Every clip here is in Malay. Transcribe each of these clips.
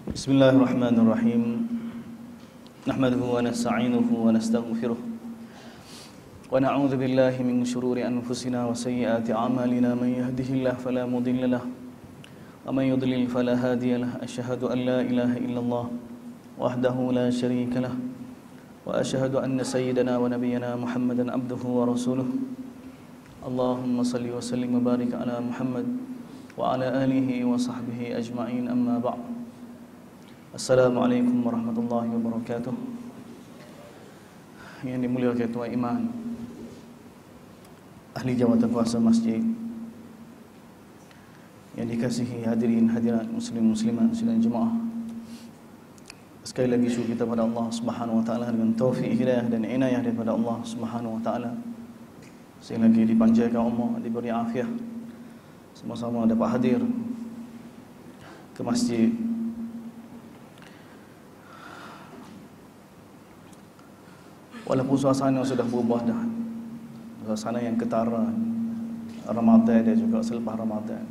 Bismillahirrahmanirrahim. Nahmaduhu wa nasta'inuhu wa nastaghfiruh. Wa na'udzu billahi min shururi anfusina wa sayyiati a'malina. Man yahdihillahu fala mudilla lahu wa man yudlil fala hadiya lahu. Asyhadu an la ilaha illallah wahdahu la syarika lahu wa asyhadu anna sayyidana wa nabiyyana Muhammadan abduhu wa rasuluh. Allahumma salli wa sallim wa barik ala Muhammad wa ala alihi wa sahbihi ajma'in, amma ba'd. Assalamualaikum warahmatullahi wabarakatuh. Yang dimuliakan Tuan Iman, ahli jawatan kuasa masjid, yang dikasihi hadirin hadirat muslim muslimat sidang jemaah. Sekali lagi syukur kita pada Allah Subhanahu wa taala dengan taufik hidayah dan inayah daripada Allah Subhanahu wa taala. Sekali lagi dipanjangkan umur, diberi afiat, sama-sama dapat hadir ke masjid. Walaupun suasana sudah berubah dah, suasana yang ketara Ramadan dan juga selepas Ramadan.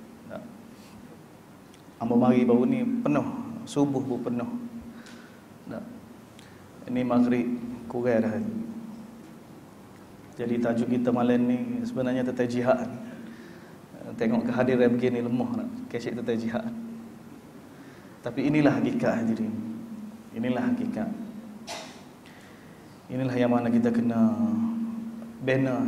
Ambil mari baru ni penuh, subuh pun penuh. Ini maghrib kurang dah. Jadi tajuk kita malam ni sebenarnya tentang jihad. Tengok kehadiran begini lemah nak kesek tentang jihad. Tapi inilah hakikat hadirin. Inilah hakikat. Inilah yang mana kita kena bina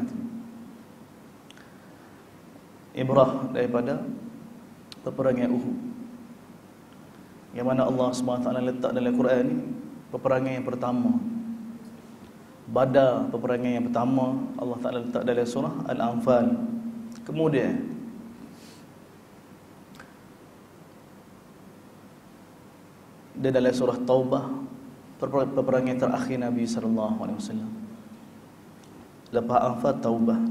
ibrah daripada peperangan Uhud, yang mana Allah SWT letak dalam Quran ni peperangan yang pertama. Badar peperangan yang pertama Allah Ta'ala letak dalam surah Al-Anfal. Kemudian dia dalam surah Taubah, peperangan terakhir Nabi SAW. Lepas Anfal, Taubah.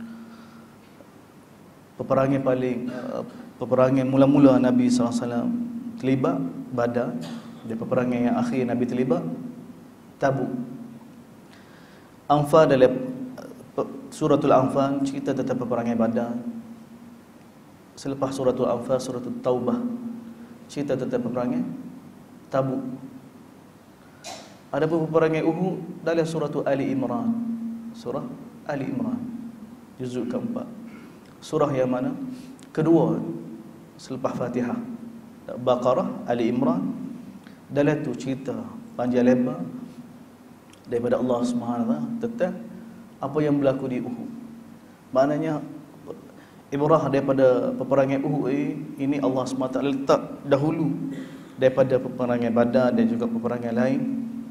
Peperangan mula-mula Nabi SAW terlibat Badar. Dan peperangan yang akhir Nabi terlibat Tabuk. Anfal, dalam suratul Anfal cerita tentang peperangan Badar. Selepas suratul Anfal, suratul Taubah cerita tentang peperangan Tabuk. Ada peperangan Uhud dalam surah Ali Imran. Surah Ali Imran juzuk keempat. Surah yang mana? Kedua selepas Fatihah. Baqarah, Ali Imran. Dalam tu cerita panjang lebar daripada Allah SWT tentang apa yang berlaku di Uhud. Maknanya ibrah daripada peperangan Uhud ini Allah SWT letak dahulu daripada peperangan Badar dan juga peperangan lain.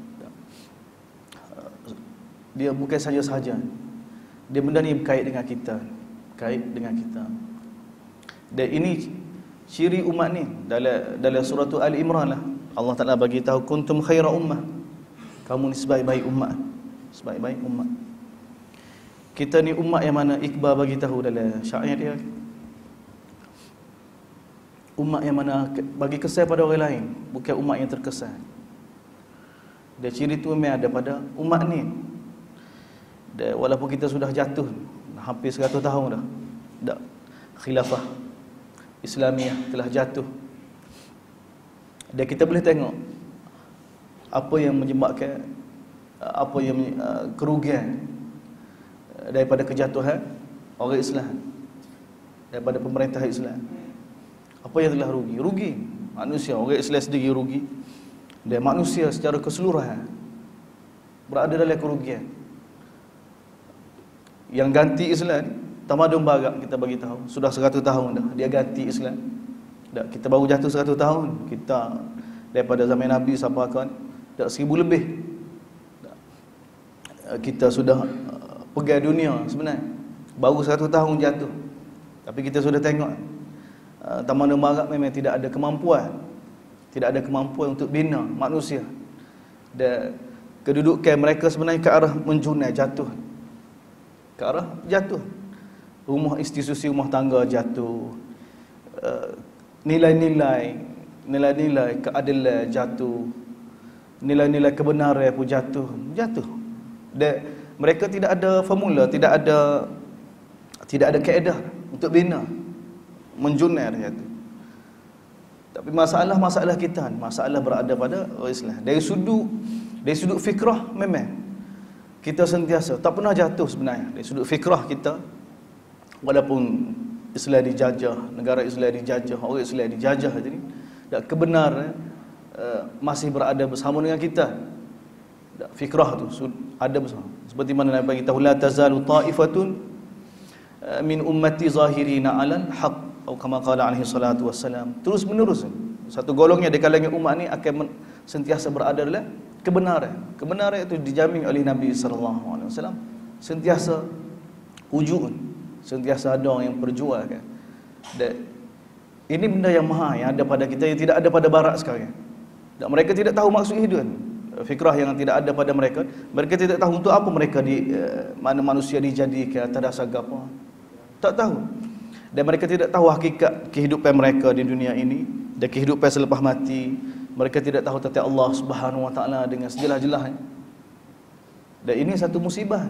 Dia bukan saja-saja. Dia benda ni berkait dengan kita. Kait dengan kita. Dan ini ciri umat ni. Dalam surah Ali Imran lah, Allah Ta'ala bagi tahu kuntum khaira ummah. Kamu ni sebaik-baik umat. Sebaik-baik umat. Kita ni umat yang mana Iqbal bagi tahu dalam syair dia. Umat yang mana bagi kesan pada orang lain, bukan umat yang terkesan. Dan ciri tu memang ada pada umat ni. Dan walaupun kita sudah jatuh hampir 100 tahun dah, khilafah Islamiah telah jatuh, dan kita boleh tengok apa yang menyebabkan apa yang kerugian daripada kejatuhan orang Islam, daripada pemerintah Islam. Apa yang telah rugi manusia, orang Islam sendiri rugi, dan manusia secara keseluruhan berada dalam kerugian. Yang ganti Islam, tamadun barat kita bagi tahu sudah 100 tahun dah dia ganti Islam. Dah kita baru jatuh 100 tahun. Kita daripada zaman Nabi sampai kan dah 1000 lebih. Kita sudah pegang dunia sebenarnya. Baru 100 tahun jatuh. Tapi kita sudah tengok tamadun barat memang tidak ada kemampuan. Tidak ada kemampuan untuk bina manusia. Dan kedudukan mereka sebenarnya ke arah menjunai, jatuh. Ke arah jatuh. Rumah institusi rumah tangga jatuh. Nilai-nilai keadilan jatuh. Nilai-nilai kebenaran pun jatuh. Dan mereka tidak ada formula, tidak ada kaedah untuk bina. Menjunai jatuh. Tapi masalah kita, masalah berada pada orang Islam. Dari sudut fikrah memang kita sentiasa tak pernah jatuh sebenarnya. Dari sudut fikrah kita, walaupun Islam dijajah, negara Islam dijajah, orang Islam dijajah jadi, dan kebenaran masih berada bersama dengan kita. Fikrah tu ada bersama. Seperti mana Nabi kita, la tazalu ta'ifatun min ummati zahirina 'alal haqq, atau kama qala alaihi salatu wassalam. Terus menerus satu golongnya di kalangan umat ni akan sentiasa berada dalam kebenaran. Kebenaran itu dijamin oleh Nabi sallallahu alaihi wasallam. Sentiasa wujud, sentiasa ada orang yang perjuangkan. Dan ini benda yang mahal yang ada pada kita, yang tidak ada pada barat sekarang. Dan mereka tidak tahu maksud hidup. Fikrah yang tidak ada pada mereka. Mereka tidak tahu untuk apa mereka mana manusia dijadikan, atas dasar apa. Tak tahu. Dan mereka tidak tahu hakikat kehidupan mereka di dunia ini dan kehidupan selepas mati. Mereka tidak tahu tentang Allah Subhanahu Wa Taala dengan sejelas-jelasnya. Dan ini satu musibah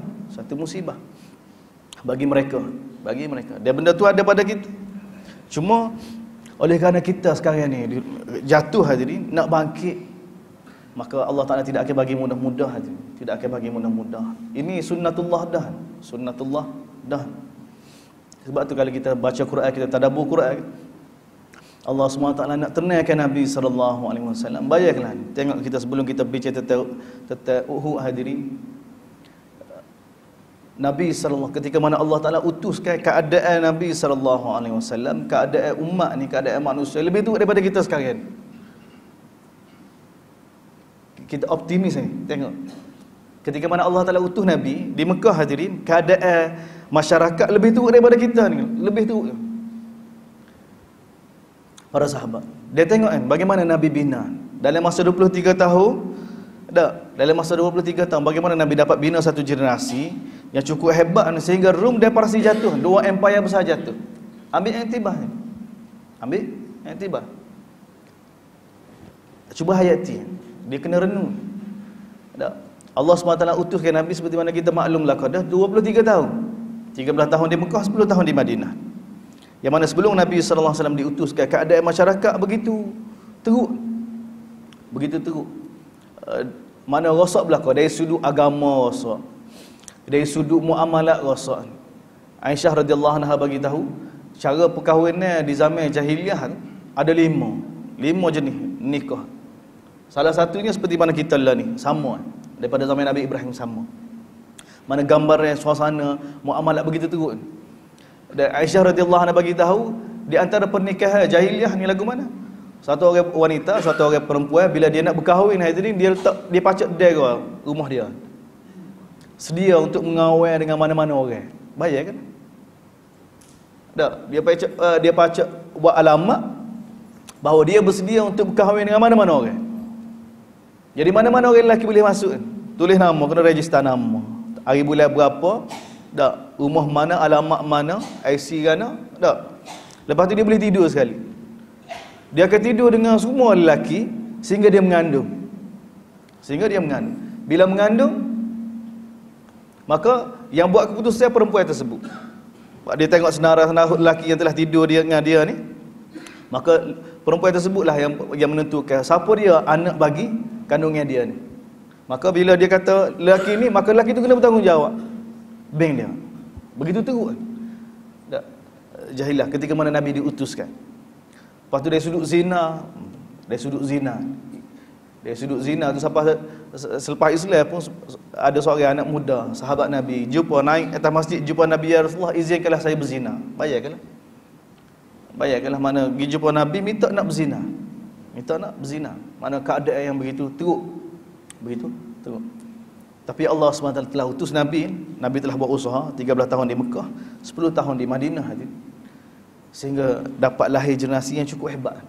bagi mereka. Dan benda tu ada pada kita. Cuma oleh kerana kita sekarang ni jatuh hadirin, nak bangkit, maka Allah Taala tidak akan bagi mudah-mudah hadirin. Tidak akan bagi mudah-mudah. Ini sunnatullah dah. Sebab tu kalau kita baca Quran, kita tadabbur Quran, Allah SWT nak tenangkan Nabi SAW. Bayangkanlah, tengok kita sebelum kita bicara tentang Uhud hadirin, Nabi SAW ketika mana Allah Ta'ala utuskan keadaan Nabi SAW, keadaan umat ni, keadaan manusia lebih teruk daripada kita sekarang. Kita optimis ni, tengok. Ketika mana Allah Ta'ala utus Nabi di Mekah hadirin, keadaan masyarakat lebih teruk daripada kita ni, lebih teruk. Para sahabat, dia tengok kan bagaimana Nabi bina dalam masa 23 tahun. Dalam masa 23 tahun bagaimana Nabi dapat bina satu generasi yang cukup hebat sehingga Rom dan Parsi jatuh, dua empire besar jatuh. Ambil yang tiba. Cuba hayati, dia kena renung. Allah SWT utuskan Nabi seperti mana kita maklumlah, dah 23 tahun. 13 tahun di Mekah, 10 tahun di Madinah. Yang mana sebelum Nabi SAW diutuskan, keadaan masyarakat begitu teruk. Mana rosak belakang, dari sudut agama rosak, dari sudut muamalat rosak. Aisyah radhiyallahu anha bagi tahu, cara perkahwinan di zaman jahiliah ada lima jenis nikah. Salah satunya seperti mana kita lah ni, sama daripada zaman Nabi Ibrahim, sama. Mana gambarnya, suasana muamalat begitu teruk. Dan Aisyah radhiyallahu anha bagi tahu, di antara pernikahan jahiliah ni lagu mana? Satu orang wanita, satu orang perempuan, bila dia nak berkahwin hadirin, dia pacak dera rumah dia. Sedia untuk mengawal dengan mana-mana orang. Bayar kan? Dia pacak buat alamat bahawa dia bersedia untuk berkahwin dengan mana-mana orang. Jadi mana-mana orang lelaki boleh masuk kan? Tulis nama, kena register nama. Hari bulan berapa? Rumah mana, alamat mana, IC mana? Lepas tu dia boleh tidur sekali. Dia akan tidur dengan semua lelaki sehingga dia mengandung. Bila mengandung, maka yang buat keputusan perempuan tersebut. Dia tengok senara-senara lelaki yang telah tidur dengan dia ni, maka perempuan tersebutlah yang menentukan siapa dia anak bagi kandungnya dia ni. Maka bila dia kata lelaki ni, maka lelaki tu kena bertanggungjawab. Beng dia. Begitu teruk. Jahilah ketika mana Nabi diutuskan. Lepas tu dari sudut zina tu sampai selepas Islam pun ada seorang anak muda sahabat Nabi jumpa naik atas masjid, jumpa Nabi, ya Rasulullah, izinkanlah saya berzina. Bayarkanlah mana pergi jumpa Nabi minta nak berzina. Mana keadaan yang begitu teruk. Tapi Allah SWT telah utus Nabi telah buat usaha 13 tahun di Mekah, 10 tahun di Madinah sehingga dapat lahir generasi yang cukup hebat.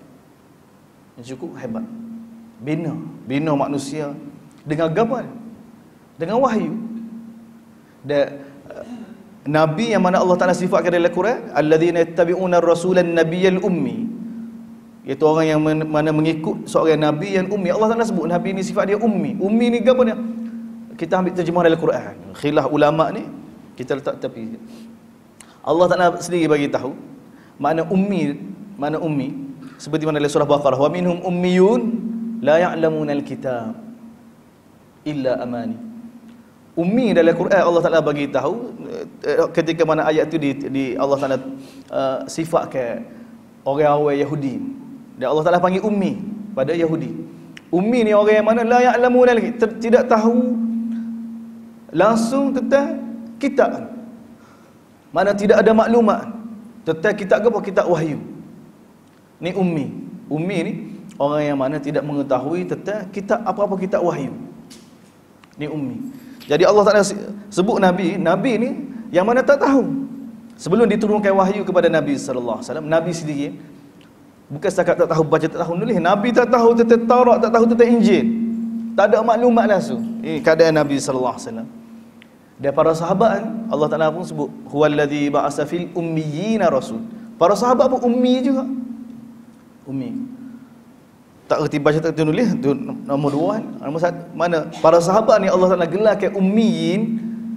Bina manusia dengan agama, dengan wahyu. Dan Nabi yang mana Allah Ta'ala sifatkan dalam Al-Quran, alladzina yattabi'una ar-rasulan nabiyyal ummi, iaitu orang yang mana mengikut seorang Nabi yang ummi. Allah Ta'ala sebut Nabi ni sifat dia ummi. Ummi ni apa dia? Kita ambil terjemah dalam Al-Quran. Khilaf ulama ni kita letak tepi. Allah Ta'ala sendiri bagi tahu makna ummi Seperti mana dalam surah Baqarah, wa minhum ummiyun la ya'lamuna al-kitab illa amani. Ummi dalam Quran Allah Taala bagi tahu ketika mana ayat itu di Allah Taala sifatkan orang-orang Yahudi. Dan Allah Taala panggil ummi pada Yahudi. Ummi ni orang yang mana la ya'lamuna tidak tahu langsung tentang kitab. Mana tidak ada maklumat tentang kitab apa, kitab wahyu. Ni ummi. Ummi ni orang yang mana tidak mengetahui tentang kitab apa-apa kitab wahyu. Ni ummi. Jadi Allah Taala sebut Nabi ni yang mana tak tahu. Sebelum diturunkan wahyu kepada Nabi sallallahu alaihi wasallam, Nabi sendiri bukan setakat tak tahu baca, tak tahu nulis, Nabi tak tahu tentang Taurat, tak tahu tentang Injil. Tak ada maklumat langsung. Ini keadaan Nabi sallallahu alaihi wasallam. Dan para sahabat Allah Taala pun sebut huwallazi ba'asa fil ummiyina rasul. Para sahabat pun ummi juga. Ummi. Tak erti baca, tak erti nulis, itu nombor dua. Nombor satu, mana para sahabat ni Allah Taala gelarkan ummiyin,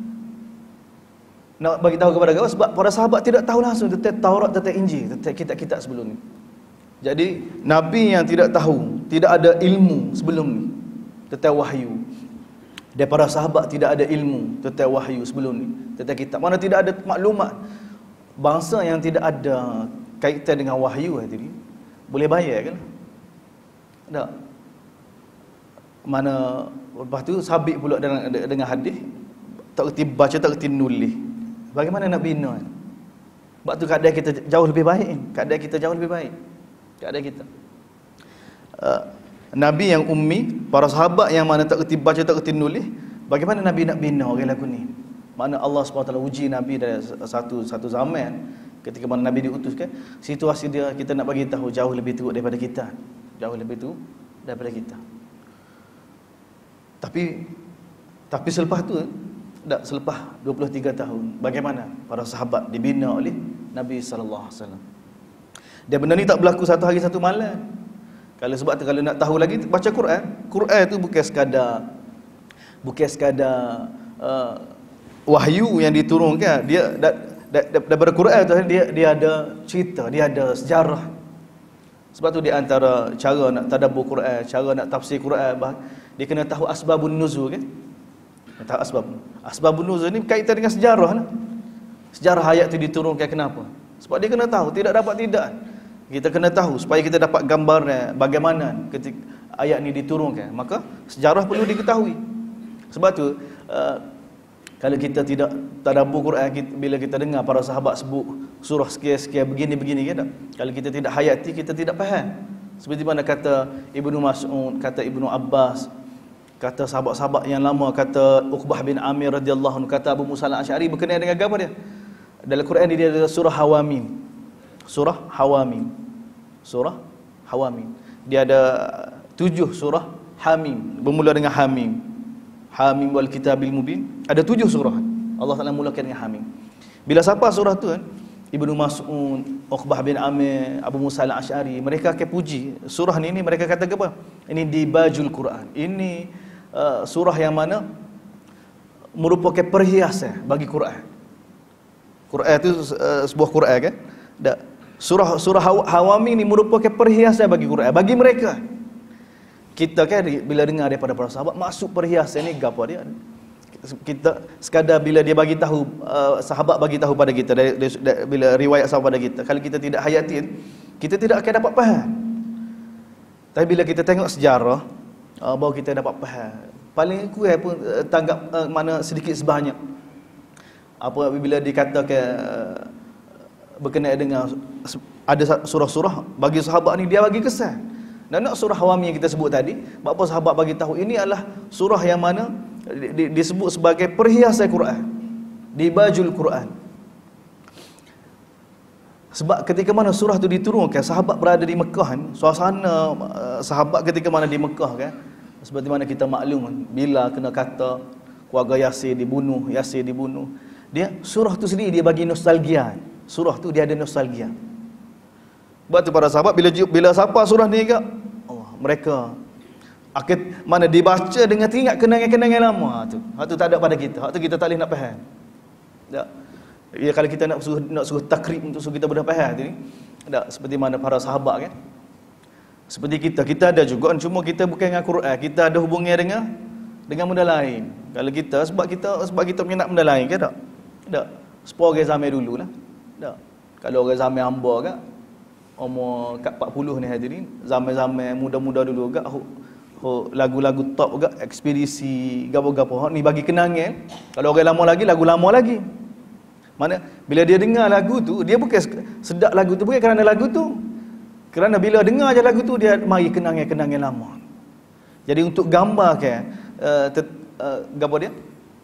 nak bagi tahu kepada kita sebab para sahabat tidak tahu langsung tentang Taurat, tentang Injil, tentang kitab-kitab sebelum ni. Jadi nabi yang tidak tahu, tidak ada ilmu sebelum ni tentang wahyu. Dan para sahabat tidak ada ilmu tentang wahyu sebelum ni, tentang kitab. Mana tidak ada maklumat. Bangsa yang tidak ada kaitan dengan wahyu tadi boleh bayar kan? Tak. Mana lepas tu sabit pula dengan hadis, tak kerti baca, tak kerti nulis. Bagaimana nak bina? Sebab tu keadaan kita jauh lebih baik. Keadaan kita jauh lebih baik. Keadaan kita. Nabi yang ummi, para sahabat yang mana tak kerti baca, tak kerti nulis, bagaimana Nabi nak bina orang lagu ni? Mana Allah SWT uji Nabi dari satu zaman ketika mana Nabi diutuskan, situasi dia kita nak bagi tahu jauh lebih teruk daripada kita. Jauh lebih teruk daripada kita. Tapi selepas tu, selepas 23 tahun, bagaimana para sahabat dibina oleh Nabi sallallahu alaihi wasallam. Dan benda ni tak berlaku satu hari satu malam. Sebab tu kalau nak tahu lagi baca Quran. Quran tu bukan sekadar wahyu yang diturunkan. Dia daripada Quran tu dia ada cerita, dia ada sejarah. Sebab tu di antara cara nak tadabbur Quran, cara nak tafsir Quran, dia kena tahu asbabun nuzul kan? Tahu asbabun nuzul ni berkaitan dengan sejarah lah. Sejarah ayat tu diturunkan kenapa? Sebab dia kena tahu, tidak dapat tidak. Kita kena tahu supaya kita dapat gambarnya bagaimana ketika ayat ni diturunkan. Maka sejarah perlu diketahui. Sebab tu kalau kita tidak tadabbur Quran, bila kita dengar para sahabat sebut surah sekian-sekian begini-begini kan, kalau kita tidak hayati, kita tidak faham. Seperti mana kata Ibnu Mas'ud, kata Ibnu Abbas, kata sahabat-sahabat yang lama, kata Uqbah bin Amir radhiyallahu anhu, kata Abu Musa al-Asy'ari berkenaan dengan agama dia. Dalam Quran dia ada surah Hawamin. Surah Hawamin. Surah Hawamin. Dia ada 7 surah Hamim, bermula dengan Hamim. Hamim wal kitabil mubin. Ada 7 surah. Allah Taala mulakan dengan Hamim. Bila siapa surah tu kan, Ibnu Mas'ud, Uqbah bin Amir, Abu Musa al-Asy'ari, mereka akan puji surah ni mereka kata apa? Ini dibajul Quran. Ini surah yang mana merupakan perhiasan bagi Quran. Quran itu sebuah Quran kan? Surah Hawamin ni merupakan perhiasan bagi Quran, bagi mereka. Kita kan bila dengar daripada para sahabat, maksud perhiasan ni apa dia? Kita sekadar bila dia bagi tahu, sahabat bagi tahu pada kita, bila riwayat sahabat pada kita, kalau kita tidak hayatin, kita tidak akan dapat faham. Tapi bila kita tengok sejarah, baru kita dapat faham. Paling kurang pun tanggap mana sedikit sebanyak. Apa bila dikatakan berkenaan dengan ada surah-surah bagi sahabat ni, dia bagi kesan. Dan nak surah Hawamin yang kita sebut tadi, apa sahabat bagi tahu ini adalah surah yang mana disebut sebagai perhiasan Quran, dibajul Quran. Sebab ketika mana surah tu diturunkan, sahabat berada di Mekah kan, suasana sahabat ketika mana di Mekah kan, seperti mana kita maklum bila kena kata keluarga Yasir dibunuh, dia surah tu sendiri dia bagi nostalgia. Surah tu dia ada nostalgia. Sebab tu para sahabat bila siapa surah ni ke, mereka akan mana dibaca dengan teringat kenangan-kenangan lama tu. Hak tu tak ada pada kita. Hak tu kita tak boleh nak faham. Tak. Ya kalau kita nak suruh takrib untuk suruh kita boleh faham tu ni. Tak seperti mana para sahabat kan. Seperti kita ada juga, cuma kita bukan dengan Quran, kita ada hubungan dengan benda lain. Kalau kita sebab kita punya nak benda lain ke tak? Tak. Sepuluh orang zaman dululah. Tak. Kalau orang zaman hamba kan umur kat 40 ni hadirin, zaman-zaman muda-muda dulu gak lagu-lagu top gak ekspedisi gapo-gapo ni bagi kenangan. Kalau orang lama lagi lagu lama lagi. Mana bila dia dengar lagu tu, dia bukan sedap lagu tu bukan kerana lagu tu. Kerana bila dengar je lagu tu, dia mari kenangan-kenangan lama. Jadi untuk gambarkan gapo dia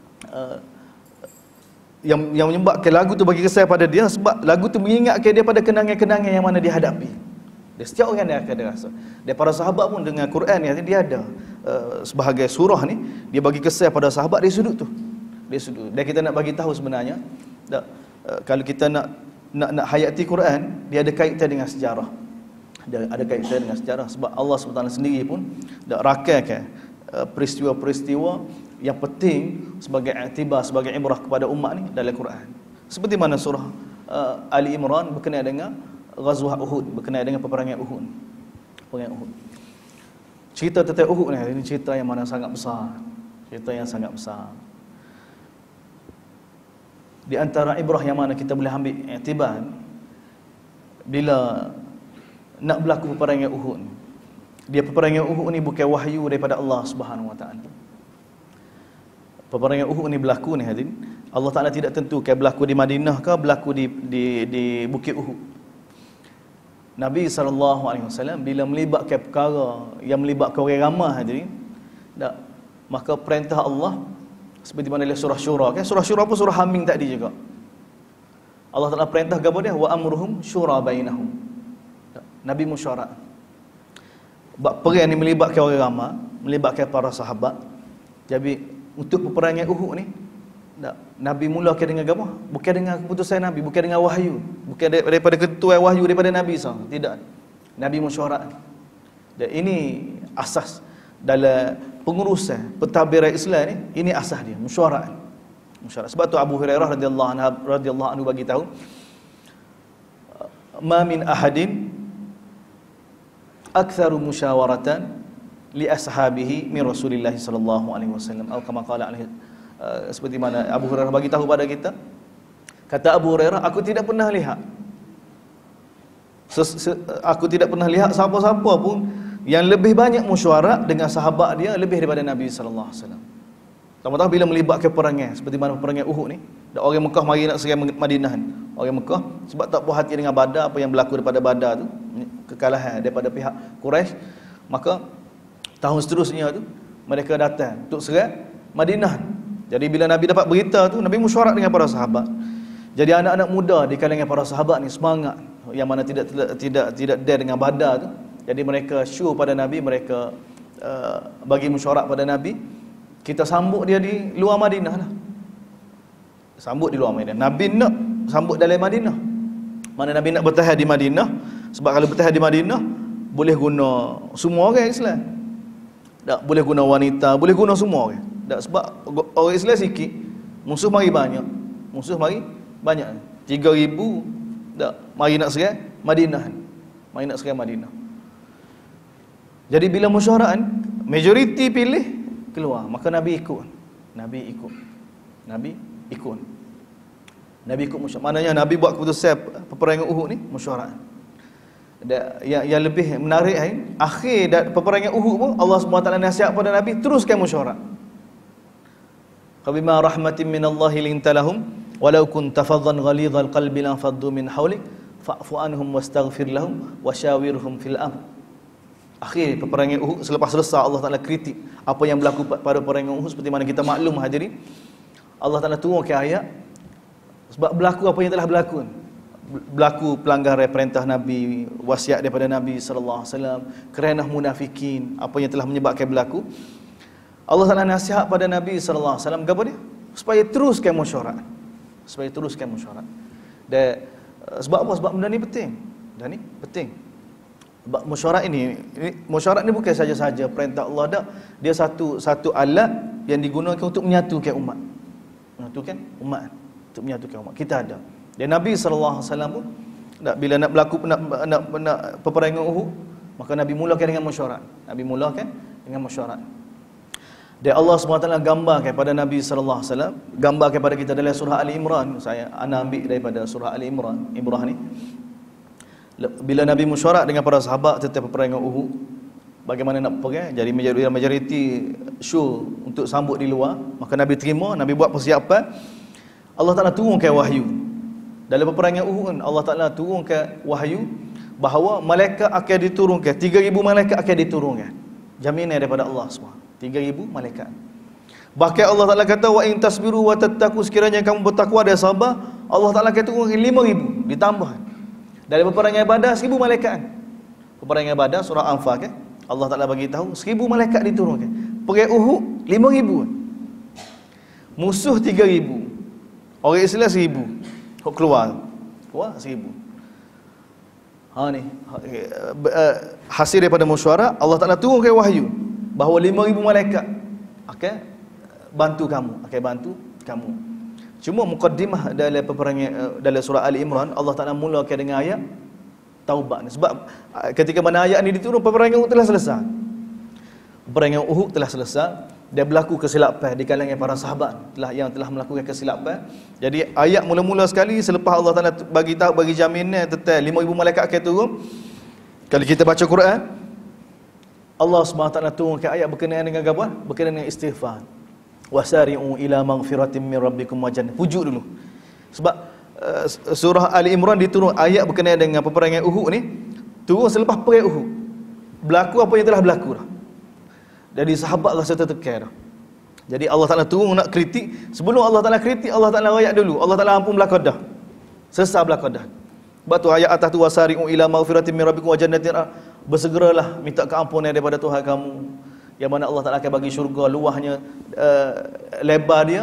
yang menyebabkan lagu tu bagi kesan pada dia, sebab lagu tu mengingatkan dia pada kenangan-kenangan yang mana dia hadapi. Dia setiap orang dia akan rasa. Dan para sahabat pun dengan Quran ni dia ada sebahagai surah ni dia bagi kesan pada sahabat di sudut tu. Di sudut. Dan kita nak bagi tahu sebenarnya kalau kita nak hayati Quran, dia ada kaitan dengan sejarah. Dia ada kaitan dengan sejarah sebab Allah SWT sendiri pun dak rakamkan peristiwa-peristiwa yang penting sebagai iktibar, sebagai ibrah kepada umat ni dalam Quran. Seperti mana surah Ali Imran berkenaan dengan Ghazwah Uhud, berkenaan dengan peperangan Uhud. Peperangan Uhud. Cerita tentang Uhud ni, ini cerita yang mana sangat besar. Cerita yang sangat besar. Di antara ibrah yang mana kita boleh ambil iktibar bila nak berlaku peperangan Uhud. Dia peperangan Uhud ni bukan wahyu daripada Allah Subhanahu Wa Taala. Peperangan Uhud ni berlaku ni hadirin, Allah Taala tidak tentukan berlaku di Madinah ke berlaku di Bukit Uhud. Nabi SAW bila melibatkan perkara yang melibatkan orang ramai hadirin, maka perintah Allah seperti mana dalam surah Syura kan, surah Syura pun surah Hamim tadi juga. Allah Taala perintah kepada dia, wa amruhum syura bainahum. Nabi musyawarah. Perang ni melibatkan orang ramai, melibatkan para sahabat. Jadi untuk peperangan Uhud ni Nabi mulakan dengan apa? Bukan dengan keputusan Nabi, bukan dengan wahyu, bukan daripada ketua wahyu daripada Nabi SAW. Tidak. Nabi musyawarah. Dan ini asas dalam pengurusan pentadbiran Islam ni, ini asas dia, musyawarah. Musyawarah. Sebab tu Abu Hurairah radhiyallahu anhu bagi tahu, ma min ahadin aktsaru musyawaratan li ashabihi min Rasulillah sallallahu alaihi wasallam atau kama qala alaihi, seperti mana Abu Hurairah bagi tahu pada kita. Kata Abu Hurairah, aku tidak pernah lihat siapa-siapa pun yang lebih banyak mesyuarat dengan sahabat dia lebih daripada Nabi sallallahu alaihi wasallam. Tahu-tahu bila melibatkan peperangan seperti mana peperangan Uhud ni, orang Mekah mari nak serang Madinah ni. Orang Mekah sebab tak puas hati dengan Badar, apa yang berlaku daripada Badar tu, kekalahan daripada pihak Quraisy, maka tahun seterusnya tu mereka datang untuk serang Madinah. Jadi bila Nabi dapat berita tu, Nabi mesyuarat dengan para sahabat. Jadi anak-anak muda di kalangan para sahabat ni semangat, yang mana tidak dare dengan Badar tu. Jadi mereka show pada Nabi, mereka bagi mesyuarat pada Nabi, kita sambut dia di luar Madinah lah. Sambut di luar Madinah. Nabi nak sambut dalam Madinah. Mana Nabi nak bertahan di Madinah, sebab kalau bertahan di Madinah boleh guna semua orang Islam. Tak boleh guna wanita, boleh guna semua orang. Tak, sebab orang Islam sikit, musuh mari banyak. Musuh mari banyak. 3,000 tak mari nak serang Madinah. Mari nak serang Madinah. Jadi bila mesyuarat, majoriti pilih keluar, maka Nabi ikut. Nabi ikut mesyuarat. Maknanya Nabi buat keputusan peperangan Uhud ni mesyuarat. Yang lebih menarik akhir peperangan Uhud pun Allah SWT nasihat pada Nabi, teruskan mesyuarat. Fabima rahmatin minallahi linta lahum walau kunta faddan ghalidhal qalbi lan faddu min hawlik fa'fu anhum wastaghfir lahum wasyawirhum fil amr. Akhir peperangan Uhud, selepas selesai Allah Taala kritik apa yang berlaku pada peperangan Uhud, seperti mana kita maklum hadirin, Allah Taala turunkan ayat sebab berlaku apa yang telah berlaku. Berlaku pelanggaran perintah Nabi, wasiat daripada Nabi sallallahu alaihi wasallam, kerana munafikin, apa yang telah menyebabkan berlaku. Allah Taala nasihat pada Nabi sallallahu alaihi wasallam apa dia? Supaya teruskan mesyuarat. Supaya teruskan mesyuarat. Dan sebab apa? Sebab benda ni penting. Dan ni penting. Sebab mesyuarat mesyuarat ni bukan saja-saja perintah Allah dak. Dia satu alat yang digunakan untuk menyatukan umat. Menyatukan umat. Untuk menyatukan umat. Kita ada. Dan Nabi sallallahu alaihi wasallam pun bila nak berlaku nak peperangan Uhud, Maka Nabi mulakan dengan mesyuarat. Nabi mulakan dengan mesyuarat. Dan Allah SWT gambarkan kepada Nabi sallallahu alaihi wasallam, gambar kepada kita dalam surah Ali Imran. Ana ambil daripada surah Ali Imran, Ibrah ni. Bila Nabi mesyuarat dengan para sahabat tentang peperangan Uhud, bagaimana nak perang, jadi majoriti show untuk sambut di luar, maka Nabi terima, Nabi buat persiapan. Allah Taala turunkan wahyu. Dalam peperangan Uhud Allah Taala turunkan wahyu bahawa malaikat akan diturunkan, 3,000 malaikat akan diturunkan. Jaminan daripada Allah SWT. 3,000 malaikat. Bahkan Allah Taala kata wa in tasbiru wa tattaqu, sekiranya kamu bertakwa dan sabar, Allah Taala akan turunkan 5,000 ditambah. Dalam peperangan Badar 1,000 malaikat. Peperangan Badar surah Anfal kan, Allah Taala bagi tahu 1,000 malaikat diturunkan. Perang Uhud 5,000. Musuh 3,000. Orang Islam 1,000. Hok keluar 1,000. Ni hasil daripada mesyuarat, Allah Taala turunkan wahyu bahawa 5,000 malaikat akan bantu kamu. Cuma mukaddimah dalam peperangan dalam surah Ali Imran, Allah Taala mulakan dengan ayat taubat ni. Sebab ketika mana ayat ni diturun, peperangan Uhud telah selesai. Peperangan Uhud telah selesai dan berlaku kesilapan di kalangan para sahabat yang telah melakukan kesilapan. Jadi ayat mula-mula sekali selepas Allah Taala bagi jaminan tentang 5,000 malaikat akan turun. Kalau kita baca Quran, Allah SWT turunkan ayat berkenaan dengan apa? Berkenaan dengan istighfar. Wasari'u ila maghfiratin min rabbikum wa jannah. Pujuk dulu. Sebab surah Ali Imran diturun ayat berkenaan dengan peperangan Uhud ni turun selepas perang Uhud. Berlaku apa yang telah berlaku dah. Jadi sahabat rasa tertekan dah. Jadi Allah Taala turun nak kritik. Sebelum Allah Taala kritik, Allah Taala rakyat dulu. Allah Taala ampun belakang dah. Sesat belakang dah. Sebab tu ayat atas tu wasari'u ila maghfiratin min rabbikum wa jannatin, bersegeralah minta keampunan daripada Tuhan kamu, yang mana Allah Taala akan bagi syurga luahnya, lebar dia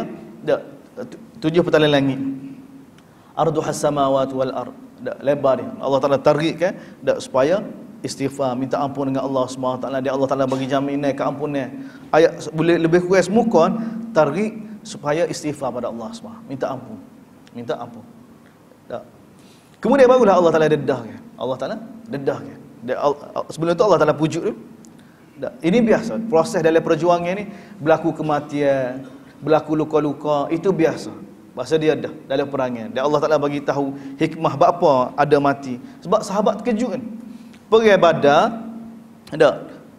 7 petalan langit. Arduhas samawati wal ard. Lebar dia. Allah Taala tarikkan supaya istighfar, minta ampun dengan Allah SWT. Dia Allah Taala bagi jaminan keampunan. Ayat boleh lebih kurang semukon tarik supaya istighfar pada Allah SWT. Minta ampun. Kemudian barulah Allah Taala dedahkan. Allah Taala dedahkan. Sebelum itu Allah Taala pujuk dulu. Ini biasa. Proses dalam perjuangan ni, berlaku kematian, berlaku luka-luka, itu biasa. Bahasa dia dah dalam perangan. Dan Allah Taala bagi tahu hikmah apa ada mati. Sebab sahabat terkejut kan. Perang Badar ada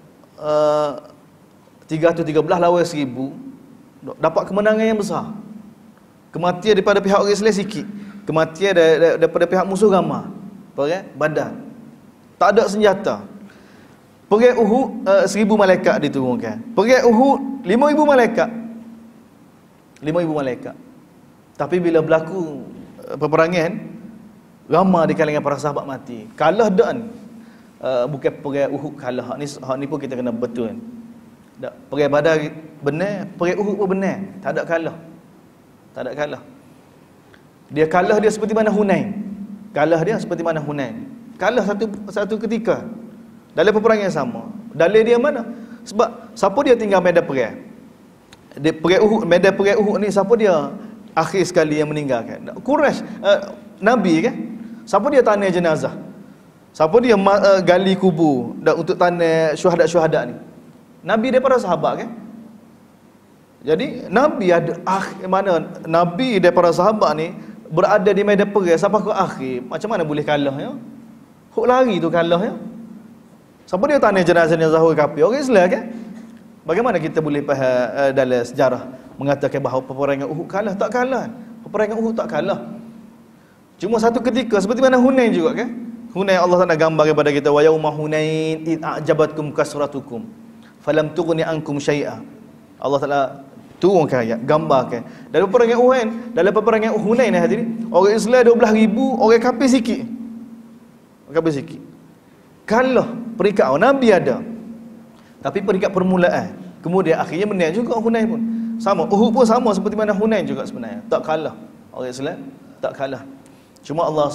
313 lawan 1,000, dapat kemenangan yang besar. Kematian daripada pihak orang Islam sikit, kematian daripada pihak musuh ramai. Perang Badar tak ada senjata. Perang Uhud 1,000 malaikat diturunkan. Perang Uhud 5,000 malaikat. 5,000 malaikat. Tapi bila berlaku peperangan, ramai di kalangan para sahabat mati. Kalah dan bukan perang Uhud kalah. Hak ni pun kita kena betul. Perang Badar benar, perang Uhud pun benar. Tak ada kalah. Dia kalah dia seperti mana Hunain. Kalah satu ketika dalam peperangan yang sama. Dalil dia mana? Sebab siapa dia tinggal medan perang? Dia perang Uhud, medan perang Uhud ni siapa dia akhir sekali yang meninggalkan? Quraisy, Nabi kan? Siapa dia tanah jenazah? Siapa dia gali kubur untuk tanah syuhada-syuhada ni? Nabi daripada sahabat kan? Jadi Nabi ada mana Nabi daripada sahabat ni berada di medan perang sampai ke akhir. Macam mana boleh kalah ya? Hok lari tu kalah ya? Siapa dia tanya jenazah Zahur kafir? Orang Islam kan? Bagaimana kita boleh faham dalam sejarah mengatakan bahawa peperangan Uhud kalah? Tak kalah. Peperangan Uhud tak kalah. Cuma satu ketika seperti mana Hunain juga kan? Hunain Allah Taala gambar kepada kita, wa yauma hunain id a'jabatkum kasratukum falam tughni ankum syai'a. Allah Taala turunkan ayat, gambarkan. Dalam peperangan Uhud, dalam peperangan Hunain ni hadirin, orang Islam 12,000, orang kafir sikit. Kalah peringkat Nabi ada. Tapi peringkat permulaan. Kemudian akhirnya menang juga Hunain pun. Sama, Uhud pun sama seperti mana Hunain juga sebenarnya. Tak kalah. Orang Islam tak kalah. Cuma Allah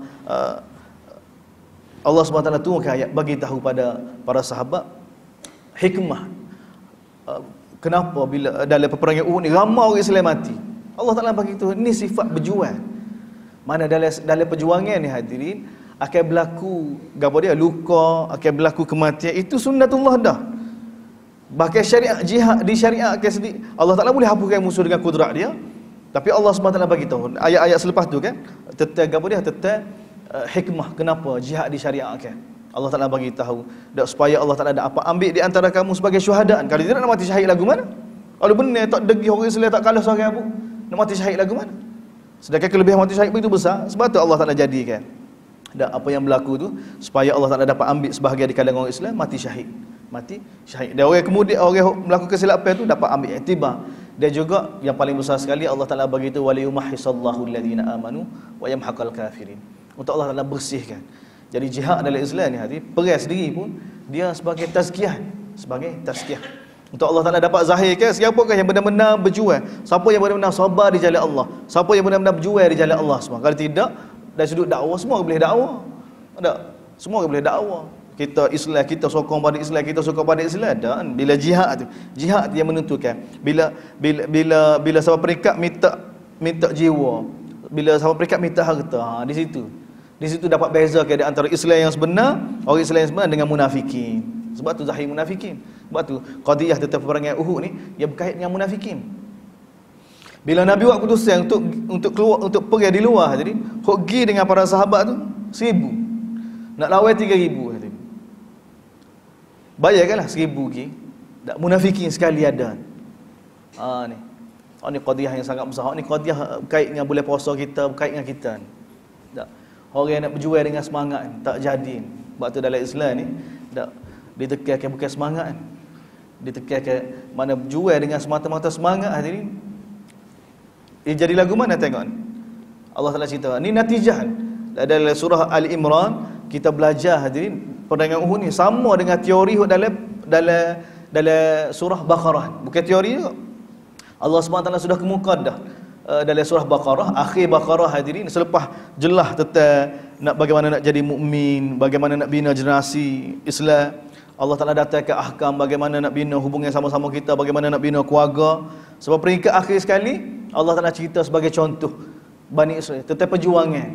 SWT turunkan ayat bagi tahu pada para sahabat hikmah. Kenapa bila dalam peperangan Uhud ni ramai orang Islam mati. Allah Taala bagi tahu ni sifat berjuang. Mana dalam perjuangan ni hadirin akan berlaku gapo dia luka, akan berlaku kematian, itu sunnatullah dah. Bahkan syariat jihad disyariatkan sendiri. Allah Taala boleh hapuskan musuh dengan kudrat dia, tapi Allah SWT bagi tahu ayat-ayat selepas tu kan, tentang gapo dia, tentang hikmah kenapa jihad disyariatkan. Allah Taala bagi tahu supaya Allah Taala ada apa ambil di antara kamu sebagai syuhadaan. Kalau tidak nak mati syahid lagu mana? Kalau benar tak degi orang Islam tak kalah seorang abu, nak mati syahid lagu mana? Sedangkan kelebihan mati syahid begitu besar, sebab tu Allah Taala jadikan apa yang berlaku tu supaya Allah Taala dapat ambil sebahagian di kalangan orang Islam mati syahid. Mati syahid. Dan orang kemudian orang melakukan kesilapan tu dapat ambil iktibar. Dan juga yang paling besar sekali Allah Taala bagi tu waliyumahhisallahu alladhina amanu wa yamhaqal kafirin. Untuk Allah Taala bersihkan. Jadi jihad dalam Islam ni hati perang sendiri pun dia sebagai tazkiyah, untuk Allah Taala dapat zahirkan siapakah yang benar-benar berjuang, siapa yang benar-benar sabar di jalan Allah, siapa yang benar-benar berjuang di jalan Allah semua. Kalau tidak, dari sudut dakwah semua boleh dakwah. Tak? Semua boleh dakwah. Kita Islam, kita sokong pada Islam, kita sokong pada Islam. Dan bila jihad tu yang menentukan. Bila sampai peringkat minta jiwa, bila sampai peringkat minta harta, di situ dapat bezakan di antara Islam yang sebenar, orang Islam yang sebenar dengan munafikin. Sebab tu zahir munafikin. Sebab tu qadiyah tentang peperangan Uhud ni ia berkait dengan munafikin. Bila Nabi buat keputusan untuk keluar, untuk pergi di luar tadi, pergi dengan para sahabat tu 1000. Nak lawan 3000 tadi. Bayarkanlah 1000 lagi. Tak munafikin sekali ada. Ni. Ni qadiyah yang sangat besar. Ni qadiyah berkait dengan bulan puasa kita, berkait dengan kita ni. Tak. Orang yang nak berjuang dengan semangat tak jadi. Sebab tu dalam Islam ni tak ditekankan bukan semangat. Ditekankan mana berjuang dengan semata-mata semangat hadirin. Jadi lagu mana tengok ni? Allah Taala cerita. Ni natijah. Dalam surah Al-Imran kita belajar hadirin perdagangan Uhud ni sama dengan teori dalam surah Baqarah. Bukan teori juga. Allah SWT sudah kemuka dah dalam surah Baqarah, akhir Baqarah hadirin, selepas jelas tentang bagaimana nak jadi mukmin, bagaimana nak bina generasi Islam. Allah Taala datangkan ahkam bagaimana nak bina hubungan sama-sama kita, bagaimana nak bina keluarga. Sebab peringkat akhir sekali Allah Taala cerita sebagai contoh Bani Israel tentang perjuangan.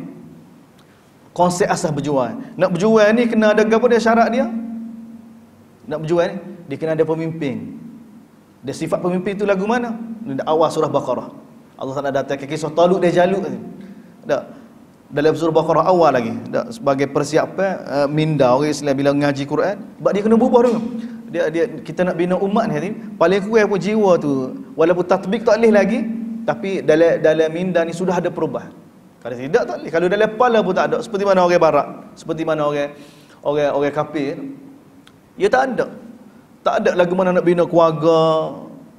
Konsep asas berjuang. Nak berjuang ni kena ada apa dia syarat dia? Nak berjuang ni dia kena ada pemimpin. Dan sifat pemimpin itu lagu mana? Awal surah Baqarah. Allah Taala datangkan kisah Talut dan Jalut ni. Tak. Dalam surah Baqarah awal lagi. Tak. Sebagai persiapan minda orang Islam bila ngaji Quran, sebab dia kena berubah dulu. Kita nak bina umat ni hati, paling kurang pun jiwa tu walaupun tatbik tak boleh lagi, tapi dalam minda ni sudah ada perubahan. Kalau tidak tak boleh. Kalau dalam kepala pun tak ada. Seperti mana orang barat, seperti mana orang kafir, dia tak ada. Tak ada lagu mana nak bina keluarga.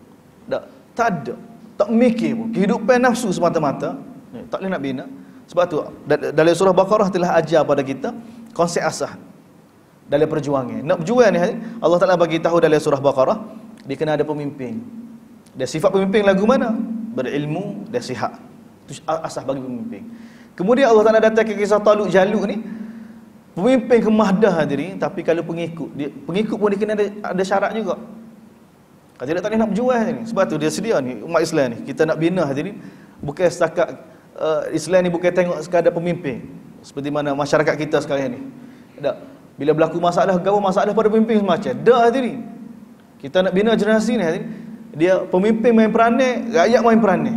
Tak ada. Tak mikir pun. Kehidupan nafsu semata-mata. Tak boleh nak bina. Sebab tu dalam surah Baqarah telah ajar pada kita konsep asas dalam perjuangan. Nak berjuang ni Allah Taala bagi tahu dalam surah Baqarah dia kena ada pemimpin. Dan sifat pemimpin lagu mana? Berilmu dan sihat. Itu asas bagi pemimpin. Kemudian Allah Taala datang ke kisah Talut Jalut ni. Pemimpin kemahdah hadirin, tapi kalau pengikut pun dia kena ada syarat juga. Kalau tidak tak boleh nak berjuang ni. Sebab tu dia sedia ni umat Islam ni. Kita nak bina hadirin bukan setakat Islam ni bukan tengok sekadar pemimpin. Seperti mana masyarakat kita sekarang ni. Tak. Bila berlaku masalah pada pemimpin semacam. Dah hadirin. Kita nak bina generasi ni hadirin. Dia pemimpin main peranan, rakyat main peranan.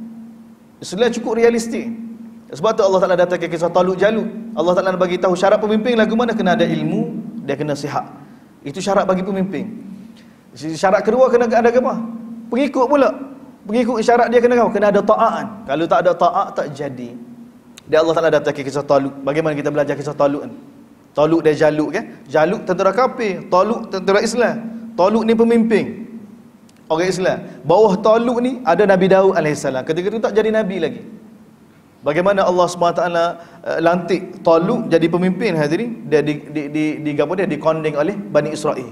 Islam cukup realistik. Sebab tu Allah Taala datang ke kisah Talut Jalut. Allah Taala bagi tahu syarat pemimpin lagu mana, kena ada ilmu, dia kena sihat. Itu syarat bagi pemimpin. Syarat kedua kena ada apa? Pengikut pula. Pengikut syarat dia kena apa? Kena ada ta'at. Kalau tak ada ta'at tak jadi. Dan Allah Taala datang ke kisah Talut. Bagaimana kita belajar kisah Talut ni? Talut dan Jalut kan? Jalut tentera kafir, Talut tentera Islam. Talut ni pemimpin orang Islam. Bawah Talut ni ada Nabi Daud alaihissalam. Ketika itu tak jadi nabi lagi. Bagaimana Allah SWT lantik Talut jadi pemimpin hadirin, dia dikondeng oleh Bani Israel.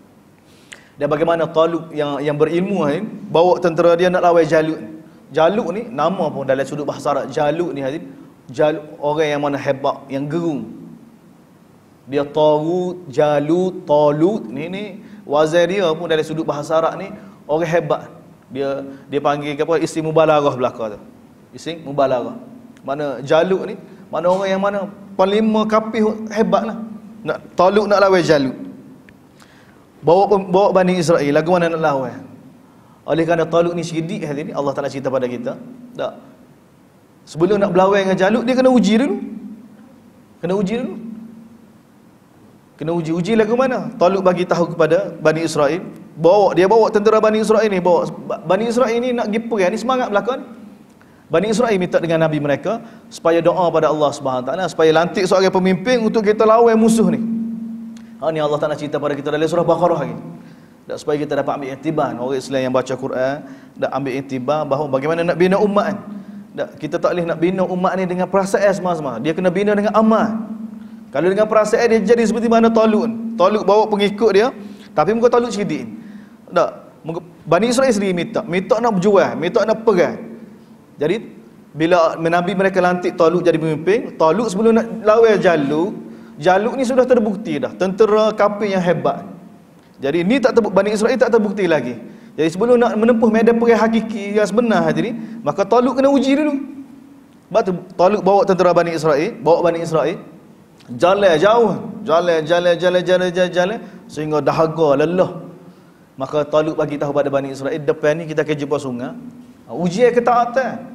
Dan bagaimana Talut yang berilmu hadirin bawa tentera dia nak lawan Jalut. Jalut ni nama pun dalam sudut bahasa Arab Jalut ni hadirin, Jalut orang yang mana hebat, yang gerung. Dia Jalut, Talut ni wazir dia pun dalam sudut bahasa Arab ni orang hebat. Dia panggil apa, isim mubalaghah belaka tu. Isim mubalaghah. Mana Jalut ni, mana orang yang mana panglima kafir hebatlah. Nak Talut nak lawan Jalut. Bawa Bani Israel, lagu mana nak lawan? Oleh kerana Talut ni syirik hari ni, Allah Taala cerita pada kita, tak. Sebelum nak berlawan dengan Jalut, dia kena uji dulu. Kena uji dulu. Kena uji lagu mana? Talut bagi tahu kepada Bani Israel, bawa tentera Bani Israel ni, bawa Bani Israel ni nak pergi perang ni, semangat belakang. Bani Israel minta dengan Nabi mereka supaya doa pada Allah Subhanahu Taala supaya lantik seorang pemimpin untuk kita lawan musuh ni. Ni Allah Taala cerita pada kita dalam surah Baqarah lagi. Dan supaya kita dapat ambil iktibar, orang Islam yang baca Quran dan ambil iktibar bahawa bagaimana nak bina umat kan. Kita tak boleh nak bina umat ni dengan perasaan semata-mata. Dia kena bina dengan amal. Kalau dengan perasaan dia jadi seperti mana Talut. Talut bawa pengikut dia, tapi muka Talut syirik. Tak. Bani Israel sendiri minta nak berjuang, minta nak perang. Jadi bila Nabi mereka lantik Talut jadi pemimpin, Talut sebelum nak lawan Jalut ni sudah terbukti dah tentera kafir yang hebat. Jadi ni Bani Israel tak terbukti lagi. Jadi sebelum nak menempuh medan perang hakiki yang sebenar jadi, maka Talut kena uji dulu. Sebab tu Talut bawa tentera Bani Israel jalan jauh, jalan sehingga dahaga lelah. Maka Talut bagi tahu pada Bani Israel, depan ni kita akan jumpa sungai. Ujian ketaatan.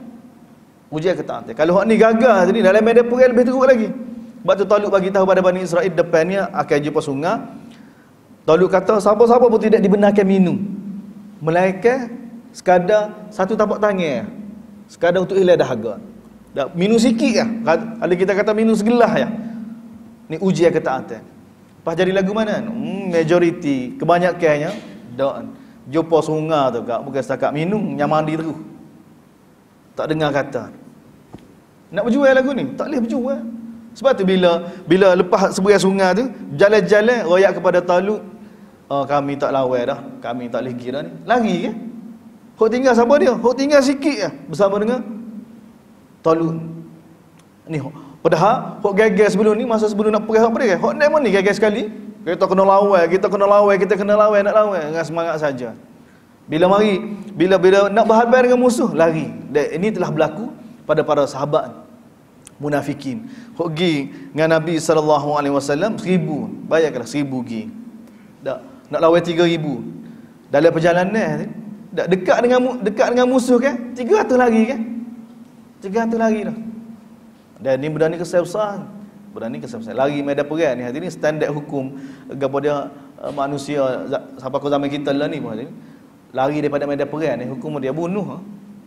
Kalau hak ni gagal tadi dalam medan perang lebih teruk lagi. Sebab tu Talut bagi tahu pada Bani Israel depannya akan jumpa sungai. Talut kata siapa-siapa pun tidak dibenarkan minum, melainkan sekadar satu tapak tangan, sekadar untuk hilang dahaga. Minum sikit lah. Ada kita kata minum segelas ya. Ni ujian ketaatan. Lepas jadi lagu mana? Majoriti kebanyakannya dak jumpa sungai tu kak, bukan setakat minum, yang mandi terus. Tak dengar kata. Nak berjual lagu ni, tak boleh berjual. Sebab tu bila lepas seberang sungai tu, jalan-jalan royak kepada Talut, kami tak lawan dah, kami tak boleh pergi dah ni. Lari ke? Hok tinggal siapa dia? Hok tinggal sikit je bersama dengan Talut. Ni padahal hok gagal sebelum ni, masa sebelum nak perang apa dia? Hok ni mana ni gagal sekali? Kita kena lawan nak lawan dengan semangat saja. Bila nak berhadapan dengan musuh, lari. Dan ini telah berlaku pada para sahabat munafikin. Hok gi dengan Nabi sallallahu alaihi wasallam 1000. Bayangkanlah 1000 gi. Nak lawan 3000. Dalam perjalanan dekat dengan musuh kan? 300 lagi kan? 300 lagi dah. Dan ni benda ni kesal besar. Lari medan perang ni hati ni standard hukum kepada manusia sampai ke zaman kita lah ni pun hati ni. Lari daripada medan perang ni hukum dia bunuh.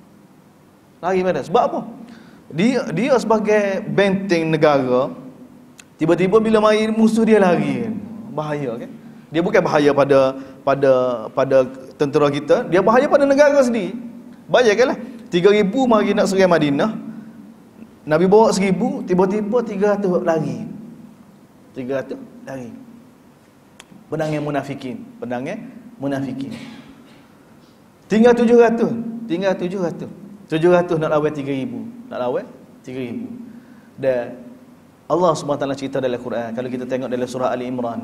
Lari medan. Sebab apa? Dia sebagai benteng negara, tiba-tiba bila mari musuh dia lari. Bahaya kan? Dia bukan bahaya pada tentera kita, dia bahaya pada negara sendiri. Bayangkanlah 3000 mari nak serang Madinah. Nabi bawa 1000, tiba-tiba 300 lari. 300 lari. Pedangnya munafikin. Tinggal 700. 700 nak lawan 3000. Dan Allah SWT cerita dalam Quran, kalau kita tengok dalam surah Ali Imran,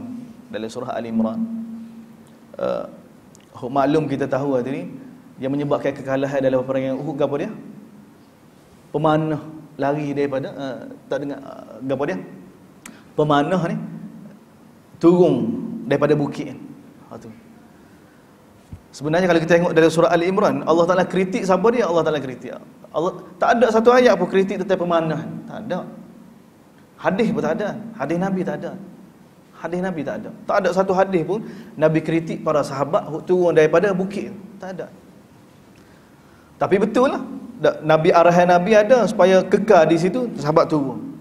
maklum kita tahu hari ni yang menyebabkan kekalahan dalam peperangan Uhud apa dia? Pemanah lari daripada tak dengar apa dia? Pemanah ni turun daripada bukit. Tu. Sebenarnya kalau kita tengok dalam surah Ali Imran, Allah Taala kritik siapa dia? Allah Taala kritik. Allah tak ada satu ayat pun kritik tentang pemanah. Tak ada. Hadis pun tak ada. Hadis Nabi tak ada. Tak ada satu hadis pun Nabi kritik para sahabat turun daripada bukit. Tak ada. Tapi betul lah. Nabi arahan Nabi ada supaya kekal di situ, sahabat turun.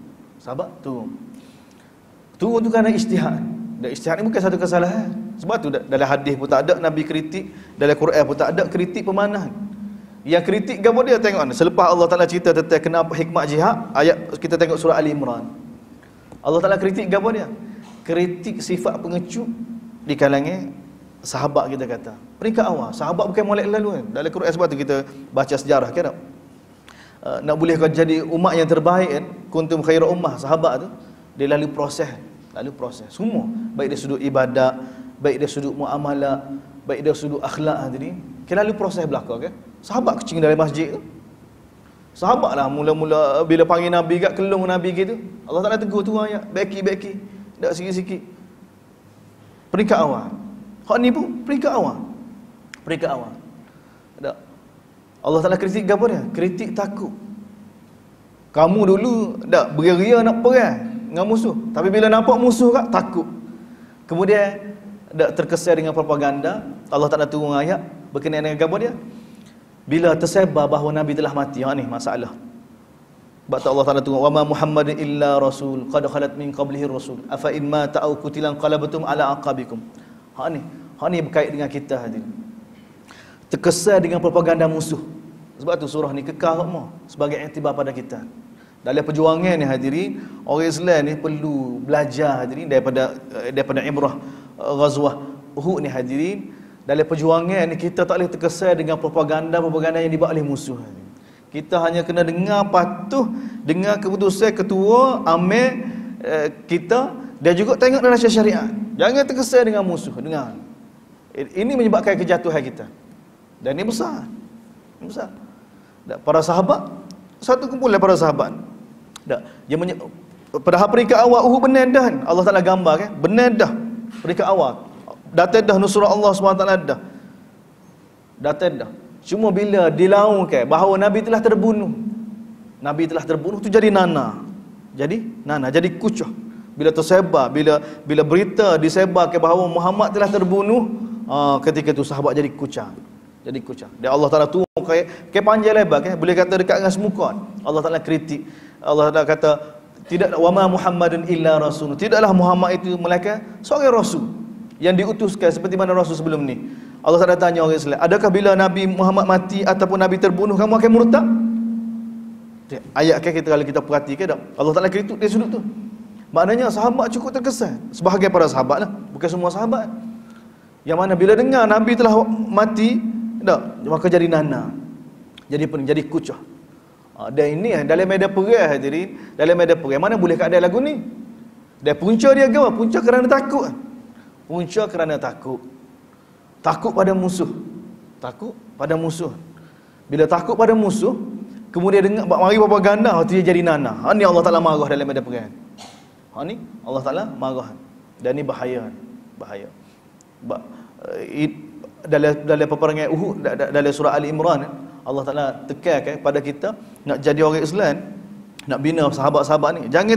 Turun tu kerana ijtihad. Dan ijtihad ni bukan satu kesalahan. Sebab tu dalam hadis pun tak ada Nabi kritik, dalam Quran pun tak ada kritik pemanah. Yang kritik gapo dia tengok selepas Allah Taala cerita tentang kenapa hikmat jihad, ayat kita tengok surah Ali Imran. Allah Taala kritik gapo dia? Kritik sifat pengecut di kalangan sahabat kita kata. Peringkat awal, sahabat bukan molek lalu kan. Dalam Quran sebab tu kita baca sejarah kan. Nak boleh kau jadi umat yang terbaik kan, kuntum khairu ummah, sahabat tu dia lalu proses semua, baik dari sudut ibadat, baik dari sudut muamalah, baik dari sudut akhlak tadi, kita lalu proses belaka kan. Sahabat kecil dalam masjid tu Sahabat lah mula-mula bila panggil Nabi kat kelung Nabi gitu, Allah Ta'ala tegur tu ayat, beki. Tak sikit-sikit. Peringkat awal. Hak ni pun peringkat awal. Tak. Allah Ta'ala kritik apa dia? Kritik takut. Kamu dulu tak beria-ria nak perang dengan musuh, tapi bila nampak musuh kat takut. Kemudian tak terkesan dengan propaganda. Allah Ta'ala turun ayat berkenaan dengan apa dia? Bila tersebar bahawa Nabi telah mati. Ni masalah. Sebab tu Allah Ta'ala turun, wa ma Muhammadin illa rasul qad khalat min qablihi rasul afa in mata aw qutilan qalabtum ala aqabikum. Hak ni berkait dengan kita hadirin. Terkesan dengan propaganda musuh. Sebab tu surah ni kekal semua sebagai iktibar pada kita. Dalam perjuangan ni hadirin, orang Islam ni perlu belajar hadirin daripada ibrah ghazwah Uhud ni hadirin. Dalam perjuangan ni kita tak boleh terkesan dengan propaganda yang dibuat oleh musuh. Kita hanya kena dengar, patuh dengar keputusan ketua amir kita, dan juga tengok dalam syariat. Jangan terkesan dengan musuh. Dengar. Ini menyebabkan kejatuhan kita. Dan ini besar. Para sahabat, satu kumpulan para sahabat. Pada peringkat awal Uhud benar dah. Allah Ta'ala gambar kan. Benar dah. Peringkat awal. Datang dah nusrah Allah SWT dah. Datang dah. Cuma bila dilaungkan bahawa Nabi telah terbunuh. Nabi telah terbunuh tu jadi nana. Jadi kucah. Bila tersebar, bila berita disebarkan bahawa Muhammad telah terbunuh, ketika tu sahabat jadi kucah. Dan Allah Ta'ala turun ke panjang lebar kan, boleh kata dekat dengan semuka. Allah Ta'ala kritik. Allah Ta'ala kata, tidak wa ma Muhammadun illa rasul. Tidaklah Muhammad itu melainkan seorang rasul yang diutuskan seperti mana rasul sebelum ni. Allah Ta'ala tanya orang Islam, adakah bila Nabi Muhammad mati ataupun Nabi terbunuh kamu akan murtad? Ayat kan kita, kalau kita perhatikan tak, Allah Ta'ala kritik dari sudut tu. Maknanya sahabat cukup terkesan. Sebahagian para sahabat lah, bukan semua sahabat. Yang mana bila dengar Nabi telah mati, tak, maka jadi nana, jadi kucah. Dan ini dalam medan perang hadirin, dalam medan perang mana boleh keadaan lagu ni. Dan punca dia apa? Punca kerana takut. Takut pada musuh. Bila takut pada musuh, kemudian dengar mari propaganda, dia jadi nana. Ni Allah Ta'ala marah dalam medan perang. Ni Allah Ta'ala marah. Dan ni bahaya. Dalam peperangan Uhud, dalam surah Ali Imran, Allah Ta'ala tekankan pada kita nak jadi orang Islam, nak bina sahabat-sahabat ni, jangan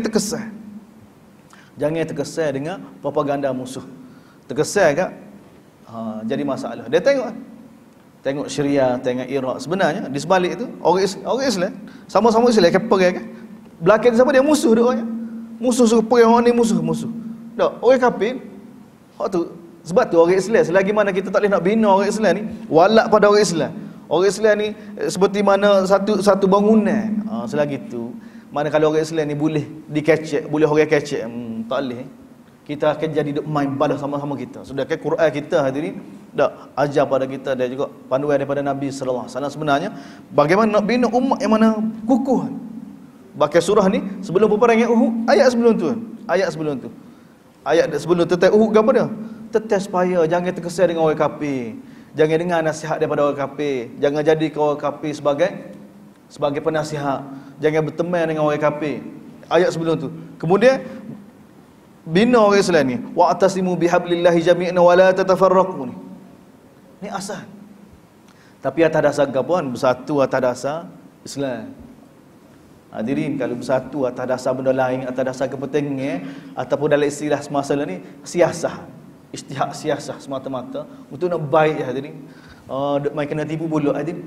terkesan dengan propaganda musuh. Terkesan kan, jadi masalah. Dia tengok Syria, tengok Iraq. Sebenarnya di sebalik itu orang Islam sama-sama Islam kan perang kan. Belakang siapa dia? Musuh dia orang. Musuh suruh perang, orang ni musuh. Tak, orang kafir. Hak tu. Sebab tu orang Islam, selagi mana kita tak boleh nak bina orang Islam ni, walak pada orang Islam. Orang Islam ni seperti mana satu bangunan. Selagi tu, mana kalau orang Islam ni boleh dikecek, boleh orang kecek, tak boleh. Kita akan jadi duk main balas sama-sama kita. Sedangkan Quran kita hadirin dak ajar pada kita, dan juga panduan daripada Nabi sallallahu alaihi wasallam sebenarnya bagaimana nak bina umat yang mana kukuh. Bahkan surah ni sebelum peperangan Uhud, ayat sebelum tu. Ayat sebelum tetek Uhud apa dia? Tetes supaya jangan terkesan dengan orang kafir. Jangan dengar nasihat daripada orang kafir. Jangan jadikan orang kafir sebagai penasihat. Jangan berteman dengan orang kafir. Ayat sebelum tu. Kemudian bina orang Islam ni, wa'tasimu bihablillahi jami'an wa la tatafarraqu. Ni asal. Tapi atas dasar apa? Bersatu atas dasar Islam. Hadirin, kalau bersatu atas dasar benda lain, atas dasar kepentingan ataupun dalam istilah semasa ni siasah, istihad siasah semata-mata untuk nak baik hadirin, main kena tipu bulat hadirin.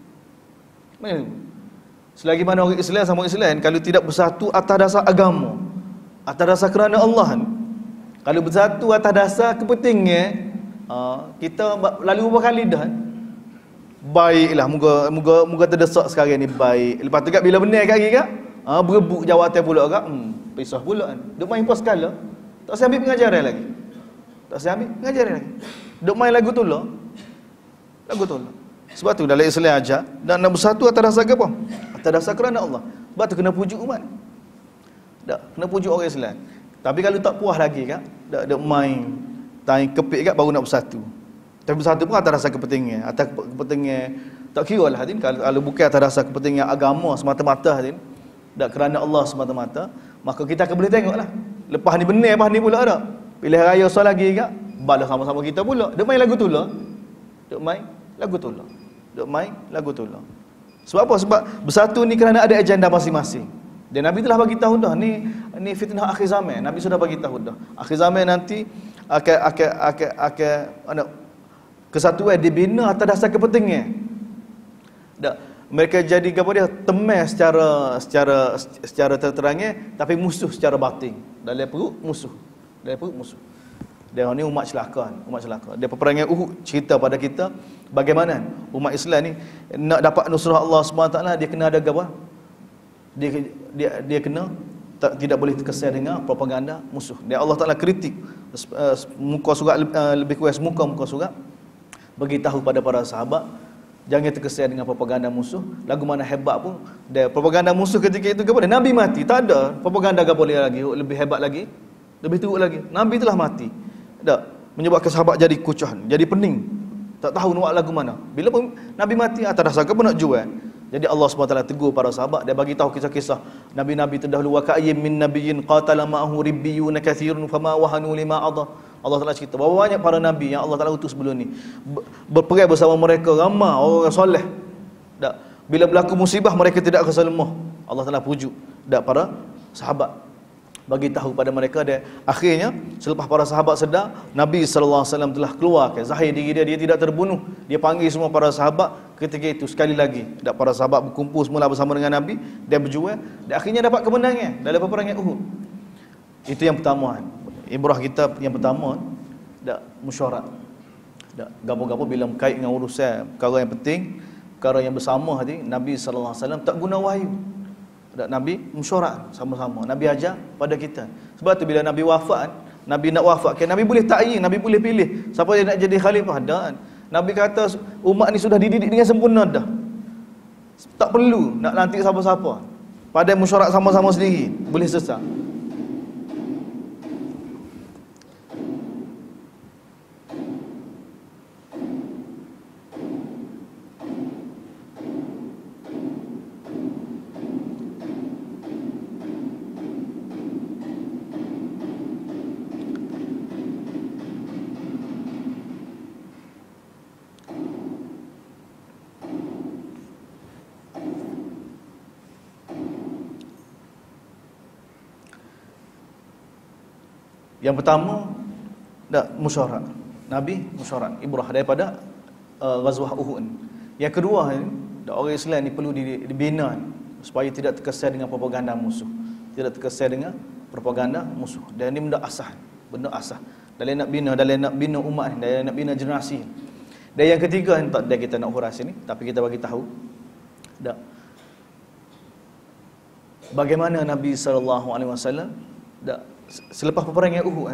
Selagi mana orang Islam sama Islam, kalau tidak bersatu atas dasar agama, atas dasar kerana Allah ni, kalau bersatu atas dasar kepentingan, kita lalu beberapa kali dah baiklah, moga terdesak sekarang ni baik. Lepas tu kat bila benar kat lagi kat berebut jawatan pula kat pisah pula kan. Duk main pas skala, tak saya ambil pengajaran lagi. Duk main lagu tolak. Sebab tu dalam Islam ajar dan nak bersatu atas dasar apa? Atas dasar kerana Allah. Sebab tu kena pujuk umat. Tak, kena pujuk orang Islam. Tapi kalau tak puas lagi kan, dak main taing kepik kat baru nak bersatu. Tapi bersatu pun atas dasar kepentingan, atas kepentingan Tak kira lah hadirin, kalau bukan atas dasar kepentingan agama semata-mata hadirin, tak kerana Allah semata-mata, maka kita akan boleh tengok lah. Lepas ni benar, lepas ni pula tak. Pilihan raya soal lagi ke, balas sama-sama kita pula. Duk main lagu tu lah. Duk main lagu tu lah. Duk main lagu tu lah. Sebab apa? Sebab bersatu ni kerana ada agenda masing-masing. Dan Nabi telah bagi tahu dah ni fitnah akhir zaman. Nabi sudah bagi tahu dah. Akhir zaman nanti akan kesatuan dibina atas dasar kepentingan. Tak, mereka jadi apa dia? Temai secara terang-terangnya, tapi musuh secara batin. Dalam perut musuh. Dalam perut musuh. Dia ni umat celaka, Dia peperangan Uhud cerita pada kita bagaimana umat Islam ni nak dapat nusrah Allah SWT, dia kena ada apa? Dia kena tidak boleh terkesan dengan propaganda musuh. Dan Allah Taala kritik muka surat lebih kurang muka surat bagi tahu pada para sahabat jangan terkesan dengan propaganda musuh. Lagu mana hebat pun dia propaganda musuh ketika itu kepada Nabi mati, tak ada propaganda ke boleh lagi lebih hebat lagi, lebih teruk lagi. Nabi telah mati. Tak menyebabkan sahabat jadi kucah, jadi pening. Tak tahu nak buat lagu mana. Bila pun Nabi mati atas dasar apa nak jual. Jadi Allah SWT tegur para sahabat, dia bagi tahu kisah-kisah Nabi-nabi terdahulu. Wa ka'ayyim min nabiyyin qatala ma'ahu ribbiyun katsirun fama wahanu lima adha. Allah Taala cerita bahawa banyak para nabi yang Allah Taala utus sebelum ni berperang bersama mereka ramai orang soleh. Tak, bila berlaku musibah mereka tidak rasa lemah. Allah Taala pujuk dak para sahabat, bagi tahu pada mereka. Dan akhirnya selepas para sahabat sedar, Nabi sallallahu alaihi wasallam telah keluarkan zahir diri dia tidak terbunuh. Dia panggil semua para sahabat ketika itu sekali lagi. Dak para sahabat berkumpul semula bersama dengan Nabi dan berjuang, dan akhirnya dapat kemenangan dalam peperangan Uhud. Itu yang pertama. Ibrah kita yang pertama, dak mesyuarat. Dak gapo-gapo bila berkait dengan urusan perkara yang penting, perkara yang bersama hati, Nabi sallallahu alaihi wasallam tak guna wahyu. Dak Nabi mesyuarat sama-sama. Nabi ajar pada kita. Sebab tu bila Nabi wafat, Nabi nak wafat, Nabi boleh ta'yin, Nabi boleh pilih siapa yang nak jadi khalifah. Dan Nabi kata umat ni sudah dididik dengan sempurna dah. Tak perlu nak lantik siapa-siapa. Pada mesyuarat sama-sama sendiri boleh selesai. Yang pertama, musyawarah. Nabi musyawarah, ibrah daripada ghazwah Uhud. Yang kedua, orang Islam ni perlu dibina supaya tidak terkesan dengan propaganda musuh. Tidak terkesan dengan propaganda musuh. Dan ini benda asas. Benda asas. Dalam nak bina umat ni, dalam nak bina generasi. Dan yang ketiga, tak ada kita nak huras ini, tapi kita bagi tahu bagaimana Nabi SAW selepas peperangan Uhud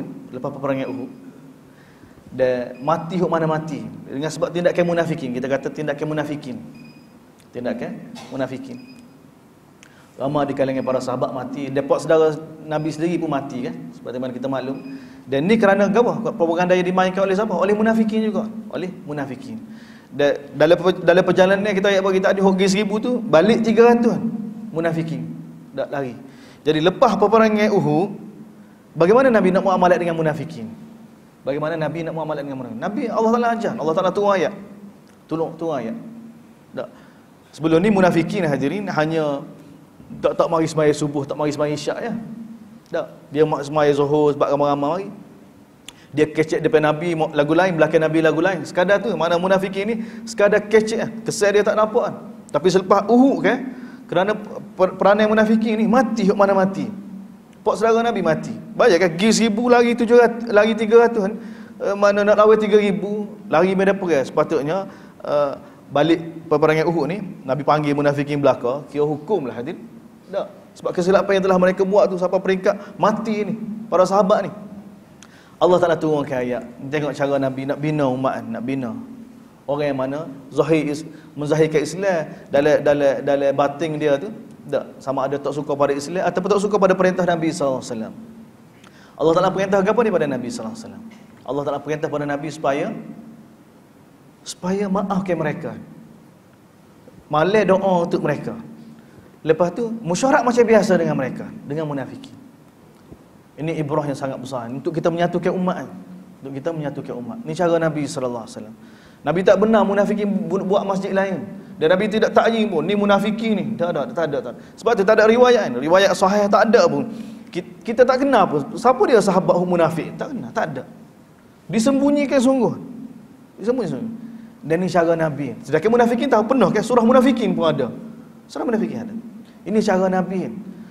dan mati hok mana mati dengan sebab tindakan munafikin. Kita kata tindakan munafikin. Ramai di kalangan para sahabat mati, depak saudara Nabi sendiri pun mati kan, seperti mana kita maklum. Dan ni kerana apa? Propaganda yang dimainkan oleh siapa? Oleh munafikin juga, oleh munafikin. Dan dalam perjalanan kita ayat bagi tadi hoki 1000 tu balik 300 munafikin dak lari. Jadi lepas peperangan Uhud, bagaimana Nabi nak muamalat dengan munafikin? Bagaimana Nabi nak muamalat dengan munafikin? Nabi Allah Taala ajar, Allah Taala turun ayat. Turun ayat. Tak. Sebelum ni munafikin hadirin hanya tak mari sembahyang subuh, tak mari sembahyang isyak ya. Tak. Dia sembahyang zuhur sebab ramai-ramai mari. Dia kecek depan Nabi lagu lain, belakang Nabi lagu lain. Sekadar tu, mana munafikin ni sekadar kecek, kesan dia tak nampak kan. Tapi selepas Uhud kan, kerana peranan munafikin ni mati hok mana mati. Pak saudara Nabi mati. Bayangkan pergi 1000 lari 700, lari 300 kan. Mana nak lawan 3000, lari medan perang. Sepatutnya balik peperangan Uhud ni Nabi panggil munafikin belaka, kira hukum lah hadirin. Tak. Sebab kesilapan yang telah mereka buat tu sampai peringkat mati ni para sahabat ni. Allah Taala turunkan ayat. Tengok cara Nabi nak bina umat, nak bina orang yang mana menzahirkan Islam dalam batin dia tu. Tak, sama ada tak suka pada Islam ataupun tak suka pada perintah Nabi SAW. Allah Ta'ala perintah apa ni pada Nabi SAW? Allah Ta'ala perintah pada Nabi supaya maafkan mereka. Malah doa untuk mereka. Lepas tu mesyuarat macam biasa dengan mereka, dengan munafikin. Ini ibrah yang sangat besar untuk kita menyatukan umat. Untuk kita menyatukan umat. Ini cara Nabi sallallahu alaihi wasallam. Nabi tak benar munafikin buat masjid lain. Dan Nabi tidak takyin pun ni munafikin ni. Tak ada. Sebab tu tak ada riwayat. Riwayat sahih tak ada pun. Kita tak kenal pun siapa dia sahabat munafik. Tak kenal, tak ada. Disembunyikan sungguh. Disembunyikan. Dan ini cara Nabi. Sedangkan munafikin tahu penuh kan, surah munafikin pun ada. Surah munafikin ada. Ini cara Nabi.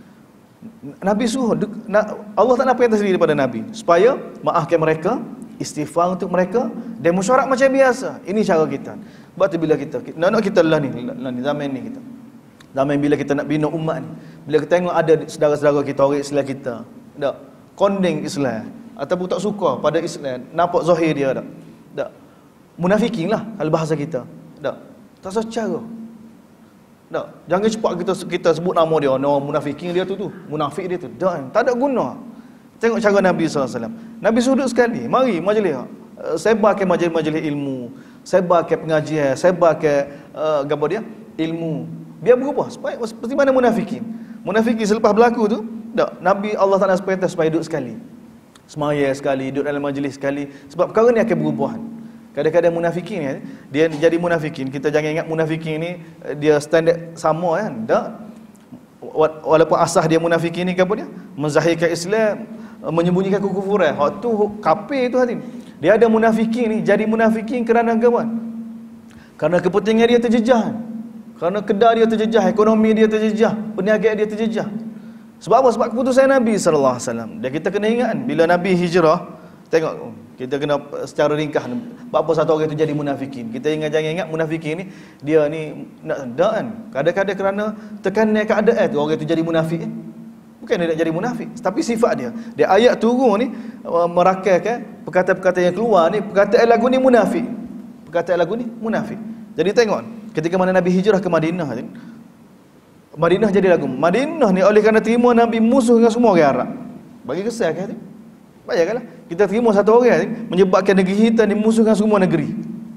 Nabi suruh, Allah tak nak perintah sendiri daripada Nabi supaya maafkan mereka, istighfar untuk mereka dan mesyuarat macam biasa. Ini cara kita. Sebab tu bila nak kita lah ni zaman ni kita. Zaman bila kita nak bina umat ni, bila kita tengok ada saudara-saudara kita, orang Islam kita, tak kondeng Islam ataupun tak suka pada Islam, nampak zahir dia tak munafikin lah kalau bahasa kita. Tak secara. Tak, jangan cepat kita sebut nama dia, nama munafikin dia tu, munafik dia tu. Tak ada guna. Tengok cara Nabi SAW. Nabi sudut sekali, mari majlis. Sebarkan majlis-majlis ilmu, sebarkan pengajian, sebarkan apa dia? Ilmu. Biar berubah seperti mana munafikin. Munafikin selepas berlaku tu, tak, Nabi Allah Taala perintah supaya duduk sekali. Semaya sekali, duduk dalam majlis sekali, sebab perkara ni akan berubah. Kadang-kadang munafikin ni, dia jadi munafikin. Kita jangan ingat munafikin ni dia standard sama kan. Tak. Walaupun asas dia munafikin ni apa dia? Menzahirkan Islam, menyembunyikan kekufuran. Hak tu kafir tu hati. Dia ada munafikin ni, jadi munafikin kerana apa? Kerana kepentingan dia terjejah. Kerana kedai dia terjejah, ekonomi dia terjejah, perniagaan dia terjejah. Sebab apa? Sebab keputusan Nabi sallallahu alaihi wasallam. Dan kita kena ingat bila Nabi hijrah, tengok kita kena secara ringkas apa satu orang itu jadi munafikin. Kita jangan ingat munafikin ni dia ni nak kan. Kadang-kadang kerana tekanan keadaan tu orang itu jadi munafik. Bukan dia nak jadi munafik, tapi sifat dia. Dia ayat turun ni merakalkan perkataan-perkataan yang keluar ni, perkataan lagu ni munafik. Perkataan lagu ni munafik. Jadi tengok ketika mana Nabi hijrah ke Madinah ni, Madinah jadi lagu. Madinah ni oleh kerana terima Nabi musuh dengan semua orang Arab. Bagi kesal kan tu? Bayangkanlah, kita terima satu orang ni menyebabkan negeri kita ni musuh dengan semua negeri.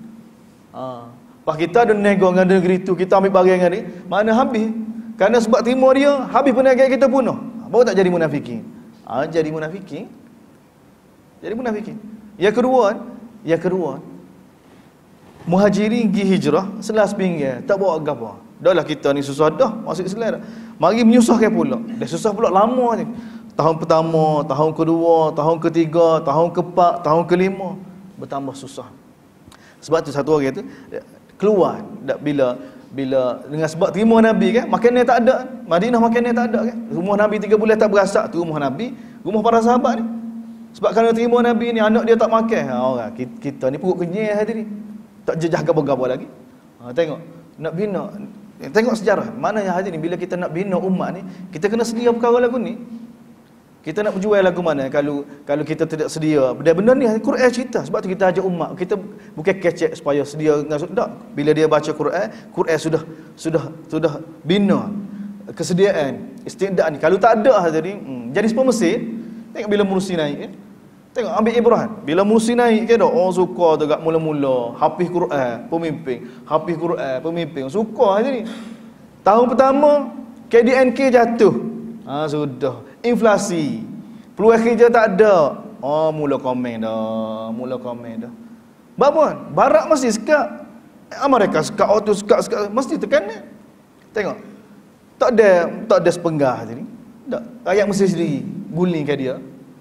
Pas kita ada nego dengan negeri tu, kita ambil barang dengan dia, mana habis? Kerana sebab terima dia, habis perniagaan kita punuh. Baru tak jadi munafikin. Jadi munafikin. Jadi munafikin. Yang kedua, muhajirin pergi hijrah selas pinggir, tak bawa apa. Dahlah kita ni susah dah masuk Islam dah. Mari menyusahkan pula. Dah susah pula lama ni. Tahun pertama, tahun kedua, tahun ketiga, tahun keempat, tahun kelima bertambah susah. Sebab tu satu orang tu keluar bila dengan sebab terima Nabi kan, makanan tak ada. Madinah makanan tak ada kan. Rumah Nabi 3 bulan tak berasak tu rumah Nabi, rumah para sahabat ni. Sebab kerana terima Nabi ni anak dia tak makan. Orang kita ni perut kenyang hati ni. Tak jejah gapo-gapo lagi. Tengok nak bina, tengok sejarah. Mana yang hari ni bila kita nak bina umat ni, kita kena sedia perkara lagu ni. Kita nak berjual lagu mana kalau kita tidak sedia. Benda ni Quran cerita. Sebab tu kita ajak umat. Kita bukan kecek supaya sedia tak. Bila dia baca Quran sudah bina kesediaan, istidak ni. Kalau tak ada jadi seperti Mesir. Tengok bila Mursi naik kan. Tengok ambil Ibrahim. Bila Mursi naik kan suka dekat mula-mula hafiz Quran, pemimpin. Hafiz Quran, pemimpin. Suka je ni. Tahun pertama KDNK jatuh. Sudah. Inflasi. Peluang kerja tak ada. Mula komen dah. Apa? Barat mesti sekat. Amerika sekat, auto sekat. Mesti tekan ni. Tengok. Tak ada sepenggah tadi. Tak. Rakyat mesti sendiri gulingkan dia.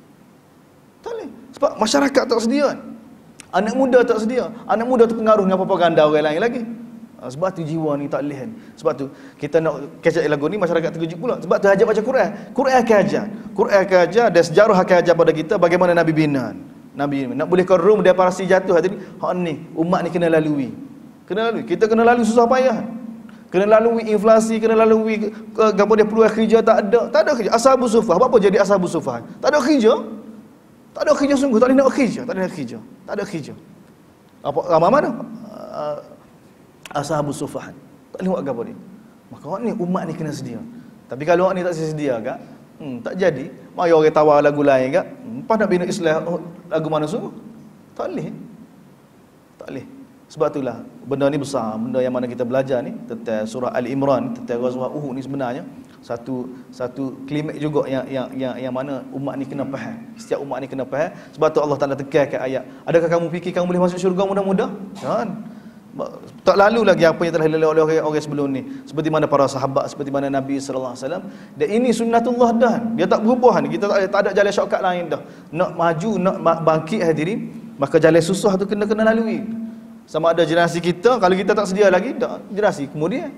Tak boleh. Sebab masyarakat tak sedia. Anak muda tak sedia. Anak muda terpengaruh dengan propaganda orang lain lagi. Sebab tu jiwa ni tak leh. Sebab tu kita nak kecek lagu ni masyarakat terkejut pula. Sebab tu ajak baca Quran. Quran akan ajar dan sejarah akan ajar pada kita bagaimana Nabi bina. Nabi nak boleh kau rum dia parasi jatuh hati ni. Hak ni umat ni kena lalui. Kita kena lalui susah payah. Kena lalui inflasi, kena lalui gapo dia peluang kerja tak ada. Tak ada kerja. Ashabus sufah. Apa jadi ashabus sufah? Tak ada kerja. Tak ada kerja sungguh, tak ada nak kerja. Apa ramai mana? Ashabus sufah. Tak boleh buat apa dia. Maka orang ni umat ni kena sedia. Tapi kalau orang ni tak sedia kak, tak jadi. Mari orang tawar lagu lain kak. Lepas nak bina Islam lagu mana sungguh? Tak boleh. Sebab itulah benda ni besar, benda yang mana kita belajar ni tentang surah Al-Imran, tentang Ghazwah Uhud ni sebenarnya satu klimak juga yang mana umat ni kena faham. Setiap umat ni kena faham. Sebab tu Allah Taala tekankan ayat, adakah kamu fikir kamu boleh masuk syurga mudah-mudah? Kan? Tak lalu lagi apa yang telah dilalui oleh orang sebelum ni, seperti mana para sahabat, seperti mana Nabi sallallahu alaihi wasallam. Dan ini sunnatullah dah, dia tak berubah ni. Kita tak ada jalan shortcut lain dah. Nak maju, nak bangkit hadirin, maka jalan susah tu kena lalui. Sama ada generasi kita, kalau kita tak sedia lagi, tak generasi kemudian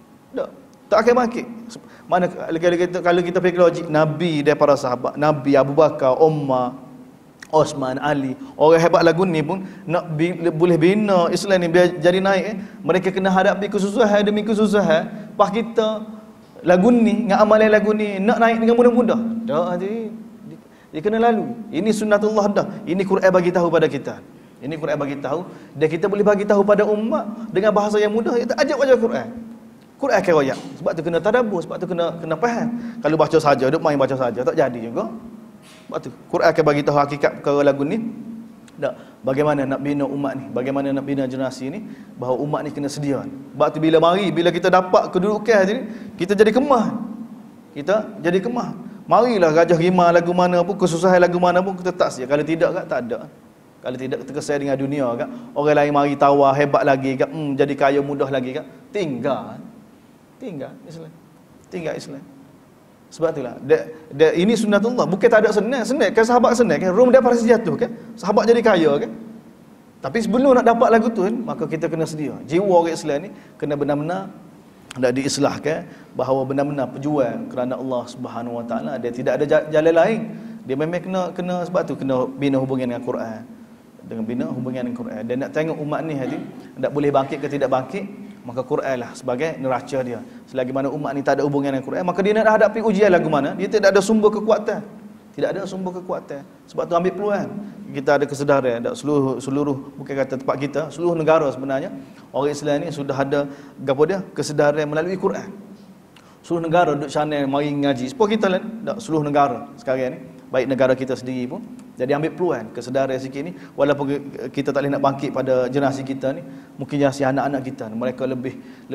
tak akan bangkit. Mana kalau kita fikir logik, Nabi dan para sahabat, Nabi Abu Bakar, Umar, Osman, Ali, orang hebat lagu ni pun nak boleh bina Islam ni biar jadi naik, mereka kena hadapi kesusahan demi kesusahan. Pas kita lagu ni dengan amalan lagu ni nak naik dengan mudah-mudah. Tak, dia kena lalu. Ini sunnatullah dah. Ini Quran bagi tahu pada kita. Ini Quran bagi tahu, dan kita boleh bagi tahu pada umat dengan bahasa yang mudah. Kita ajak baca Quran. Quran akan royak. Sebab tu kena tadabbur, sebab tu kena faham. Kalau baca saja, duk main baca saja, tak jadi juga. Sebab tu Quran akan bagi tahu hakikat perkara lagu ni. Tak, bagaimana nak bina umat ni, bagaimana nak bina generasi ni, bahawa umat ni kena sedia. Sebab tu bila kita dapat kedudukan ni, kita jadi kemah. Kita jadi kemah. Marilah Gajah Rimah lagu mana pun, kesusahan lagu mana pun kita tak sedia. Kalau tidak tak ada. Kalau tidak terkesan dengan dunia kan, orang lain mari tawar hebat lagi kan, jadi kaya mudah lagi kan, tinggal Islam. Tinggal Islam. Sebab itulah ini sunnatullah. Bukan tak ada senang kan, sahabat senang kan, Rom dia pasti jatuh kan, sahabat jadi kaya kan. Tapi sebelum nak dapat lagu tu kan, maka kita kena sedia. Jiwa orang Islam ni kena benar-benar nak diislahkan, bahawa benar-benar perjuang kerana Allah Subhanahu Wa Taala. Dia tidak ada jalan lain. Dia memang kena sebab tu kena bina hubungan dengan Quran. Dengan bina hubungan dengan Quran. Dan nak tengok umat ni hati tak boleh bangkit ke tidak bangkit, maka Quran lah sebagai neraca dia. Selagi mana umat ni tak ada hubungan dengan Quran, maka dia nak hadapi ujian lagu mana, dia tidak ada sumber kekuatan. Tidak ada sumber kekuatan. Sebab tu ambil peluang. Kita ada kesedaran, seluruh bukan kata tempat kita, seluruh negara sebenarnya orang Islam ni sudah ada gapo dia, kesedaran melalui Quran. Seluruh negara duduk channel mari ngaji. Sepuluh kita lah, seluruh negara sekarang ni, baik negara kita sendiri pun. Jadi ambil peluang kesedaran sikit ni, walaupun kita tak boleh nak bangkit pada generasi kita ni, mungkin generasi anak-anak kita ni, mereka lebih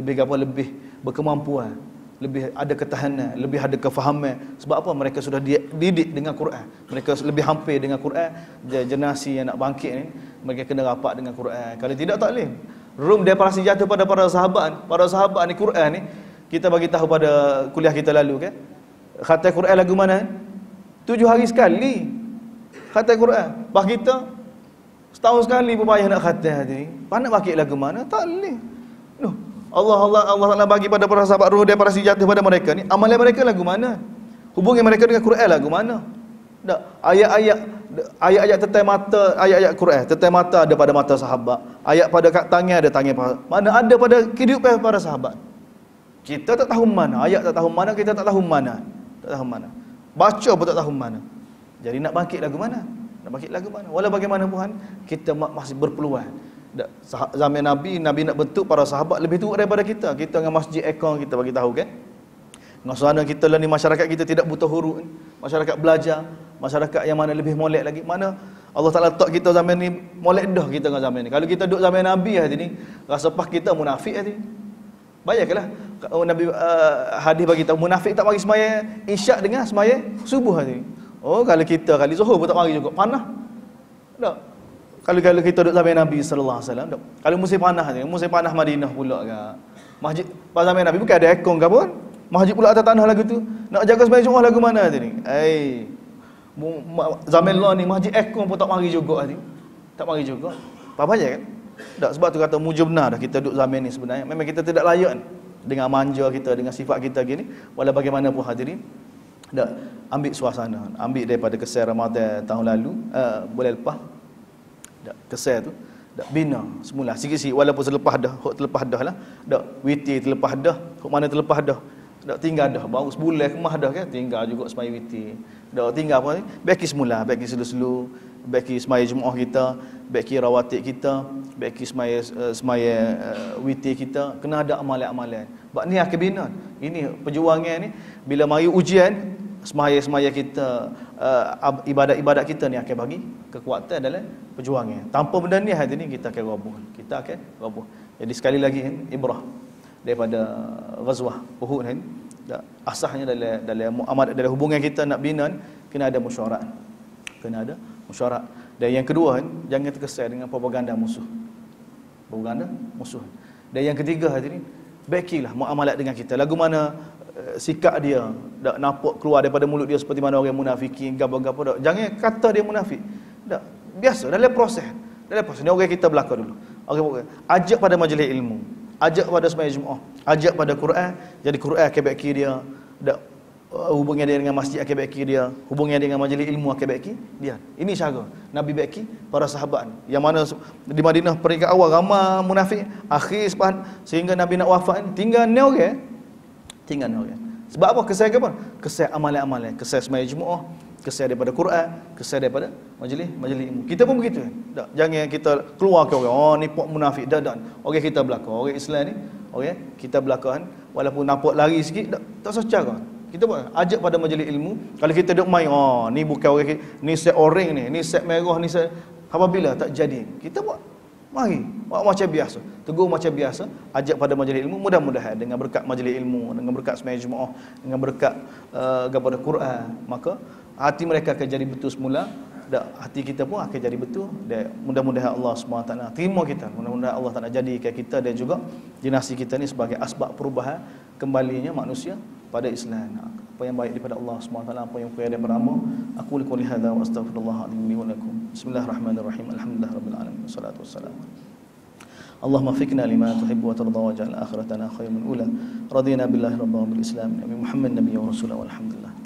berkemampuan, lebih ada ketahanan, lebih ada kefahaman. Sebab apa? Mereka sudah dididik dengan Quran. Mereka lebih hampir dengan Quran. Generasi yang nak bangkit ni, mereka kena rapat dengan Quran. Kalau tidak tak boleh. Rum dia para senjata pada para sahabat. Para sahabat ni Quran ni, kita bagi tahu pada kuliah kita lalu kan. Khatam Quran lagu mana? 7 hari sekali khatam Quran. Bah kita setahun sekali pun payah nak khatam hati ni. Nak bangkit lagu mana? Tak boleh. Allah Taala bagi pada para sahabat roh dia para senjata pada mereka ni. Amalan mereka lagu mana? Hubungan mereka dengan Quran lagu mana? Tak. Ayat-ayat tetai mata, ayat-ayat Quran tetai mata ada pada mata sahabat. Ayat pada kat tangan ada tangan mana ada pada kehidupan para sahabat. Kita tak tahu mana, ayat tak tahu mana, kita tak tahu mana. Tak tahu mana. Baca pun tak tahu mana. Jadi nak bangkit lagu mana? Nak bangkit lagu mana? Walau bagaimanapun kita masih berpeluang. Zaman Nabi nak bentuk para sahabat lebih tua daripada kita. Kita dengan masjid Ekong kita bagi tahu kan. Dengan suara kita lah ni, masyarakat kita tidak buta huruf ni. Masyarakat belajar, masyarakat yang mana lebih molek lagi. Mana Allah Taala letak kita zaman ni molek dah kita dengan zaman ni. Kalau kita duduk zaman Nabi hati ni, rasa pas kita munafik hati. Bayangkanlah Nabi hadis bagi tahu munafik tak mari sembahyang isyak dengan sembahyang subuh hati. Oh, kalau kita kali zuhur pun tak mari juga, panah. Tak. Kalau kita duduk zaman Nabi sallallahu alaihi wasallam, kalau musim panas ni, musim panas Madinah pula ke. Masjid pada zaman Nabi bukan ada aircon ke pun. Masjid pula atas tanah lagu tu. Nak jaga sembahyang Jumaat lagu mana tu ni? Zaman lah ni masjid aircon pun tak mari juga ni. Tak mari juga. Apa aja kan? Tak, sebab tu kata mujur benar dah kita duduk zaman ni sebenarnya. Memang kita tidak layak dengan manja kita, dengan sifat kita gini. Walau bagaimanapun hadirin, tak ambil suasana, ambil daripada kesan Ramadan tahun lalu, bulan lepas. Kesan tu dak bina semula sikit-sikit, walaupun terlepas dah lah, dak witir terlepas dah, hok mana terlepas dah, dak tinggal dah, baru sebulan kemah dah kan, tinggal juga semai witir, dak tinggal apa ni, baiki semula, baiki selu-selu, baiki semaya Jumaat kita, baiki rawatib kita, baiki semaya witir kita, kena ada amalan-amalan. Bab ni akan bina. Ini perjuangan ni bila mari ujian, semaya kita ibadat-ibadat kita ni akan bagi kekuatan dalam perjuangan. Tanpa benda ni hari ni kita akan roboh. Kita akan roboh. Jadi sekali lagi ibrah daripada ghazwah Uhud ni, asasnya dalam muamalah, dalam hubungan kita nak bina ni, kena ada mesyuarat. Kena ada mesyuarat. Dan yang kedua, jangan terkesan dengan propaganda musuh. Propaganda musuh. Dan yang ketiga hadirin, baikilah muamalat dengan kita. Lagu mana sikap dia tak nampak keluar daripada mulut dia seperti mana orang munafikin, gapo-gapo dak. Jangan kata dia munafik. Tak. Biasa dalam proses. Dalam proses ni orang kita belaka dulu. Orang ajak pada majlis ilmu, ajak pada sembahyang Jumaat, ajak pada Quran. Jadi Quran akan baiki dia. Tak. Hubungan dia dengan masjid akan baiki dia, hubungan dia dengan majlis ilmu akan baiki dia. Ini cara Nabi baiki para sahabat yang mana di Madinah peringkat awal ramai munafik, akhir sehingga Nabi nak wafat tinggal ni orang. Tinggal ni orang. Sebab apa? Kesan apa? Kesan amalan-amalan, kesan sembahyang Jumaat, kesan daripada Quran, kesan daripada majlis ilmu. Kita pun begitu. Tak, jangan kita keluar ke orang, oh ni pok munafik dah. Orang kita belaka, orang Islam ni, orang kita belaka walaupun nampak lari sikit tak secara. Kita buat ajak pada majlis ilmu. Kalau kita duk main, oh ni bukan orang, ni set orang ni set merah, ni set, apabila tak jadi, kita buat mari buat macam biasa, tegur macam biasa, ajak pada majlis ilmu. Mudah-mudahan dengan berkat majlis ilmu, dengan berkat sembahyang Jumaat, dengan berkat kepada Quran, maka hati mereka akan jadi betul semula. Hati kita pun akan jadi betul. Dan mudah-mudahan Allah SWT terima kita. Mudah-mudahan Allah Ta'ala jadikan kita dan juga dinasti kita ni sebagai asbab perubahan kembalinya manusia pada Islam. Apa yang baik daripada Allah SWT, apa yang kurang daripada hamba, aku qouli hadza wa astaghfirullahaladzim li wa lakum. Bismillahirrahmanirrahim. Alhamdulillahirabbil alamin. Wassalatu wassalamu. Allahumma fikna lima tuhibbu wa tarda wa ja'al akhiratana khairan min ula. Radina billahi rabban bil Islam, Nabi Muhammad nabiyyu wa rasulahu. Alhamdulillah.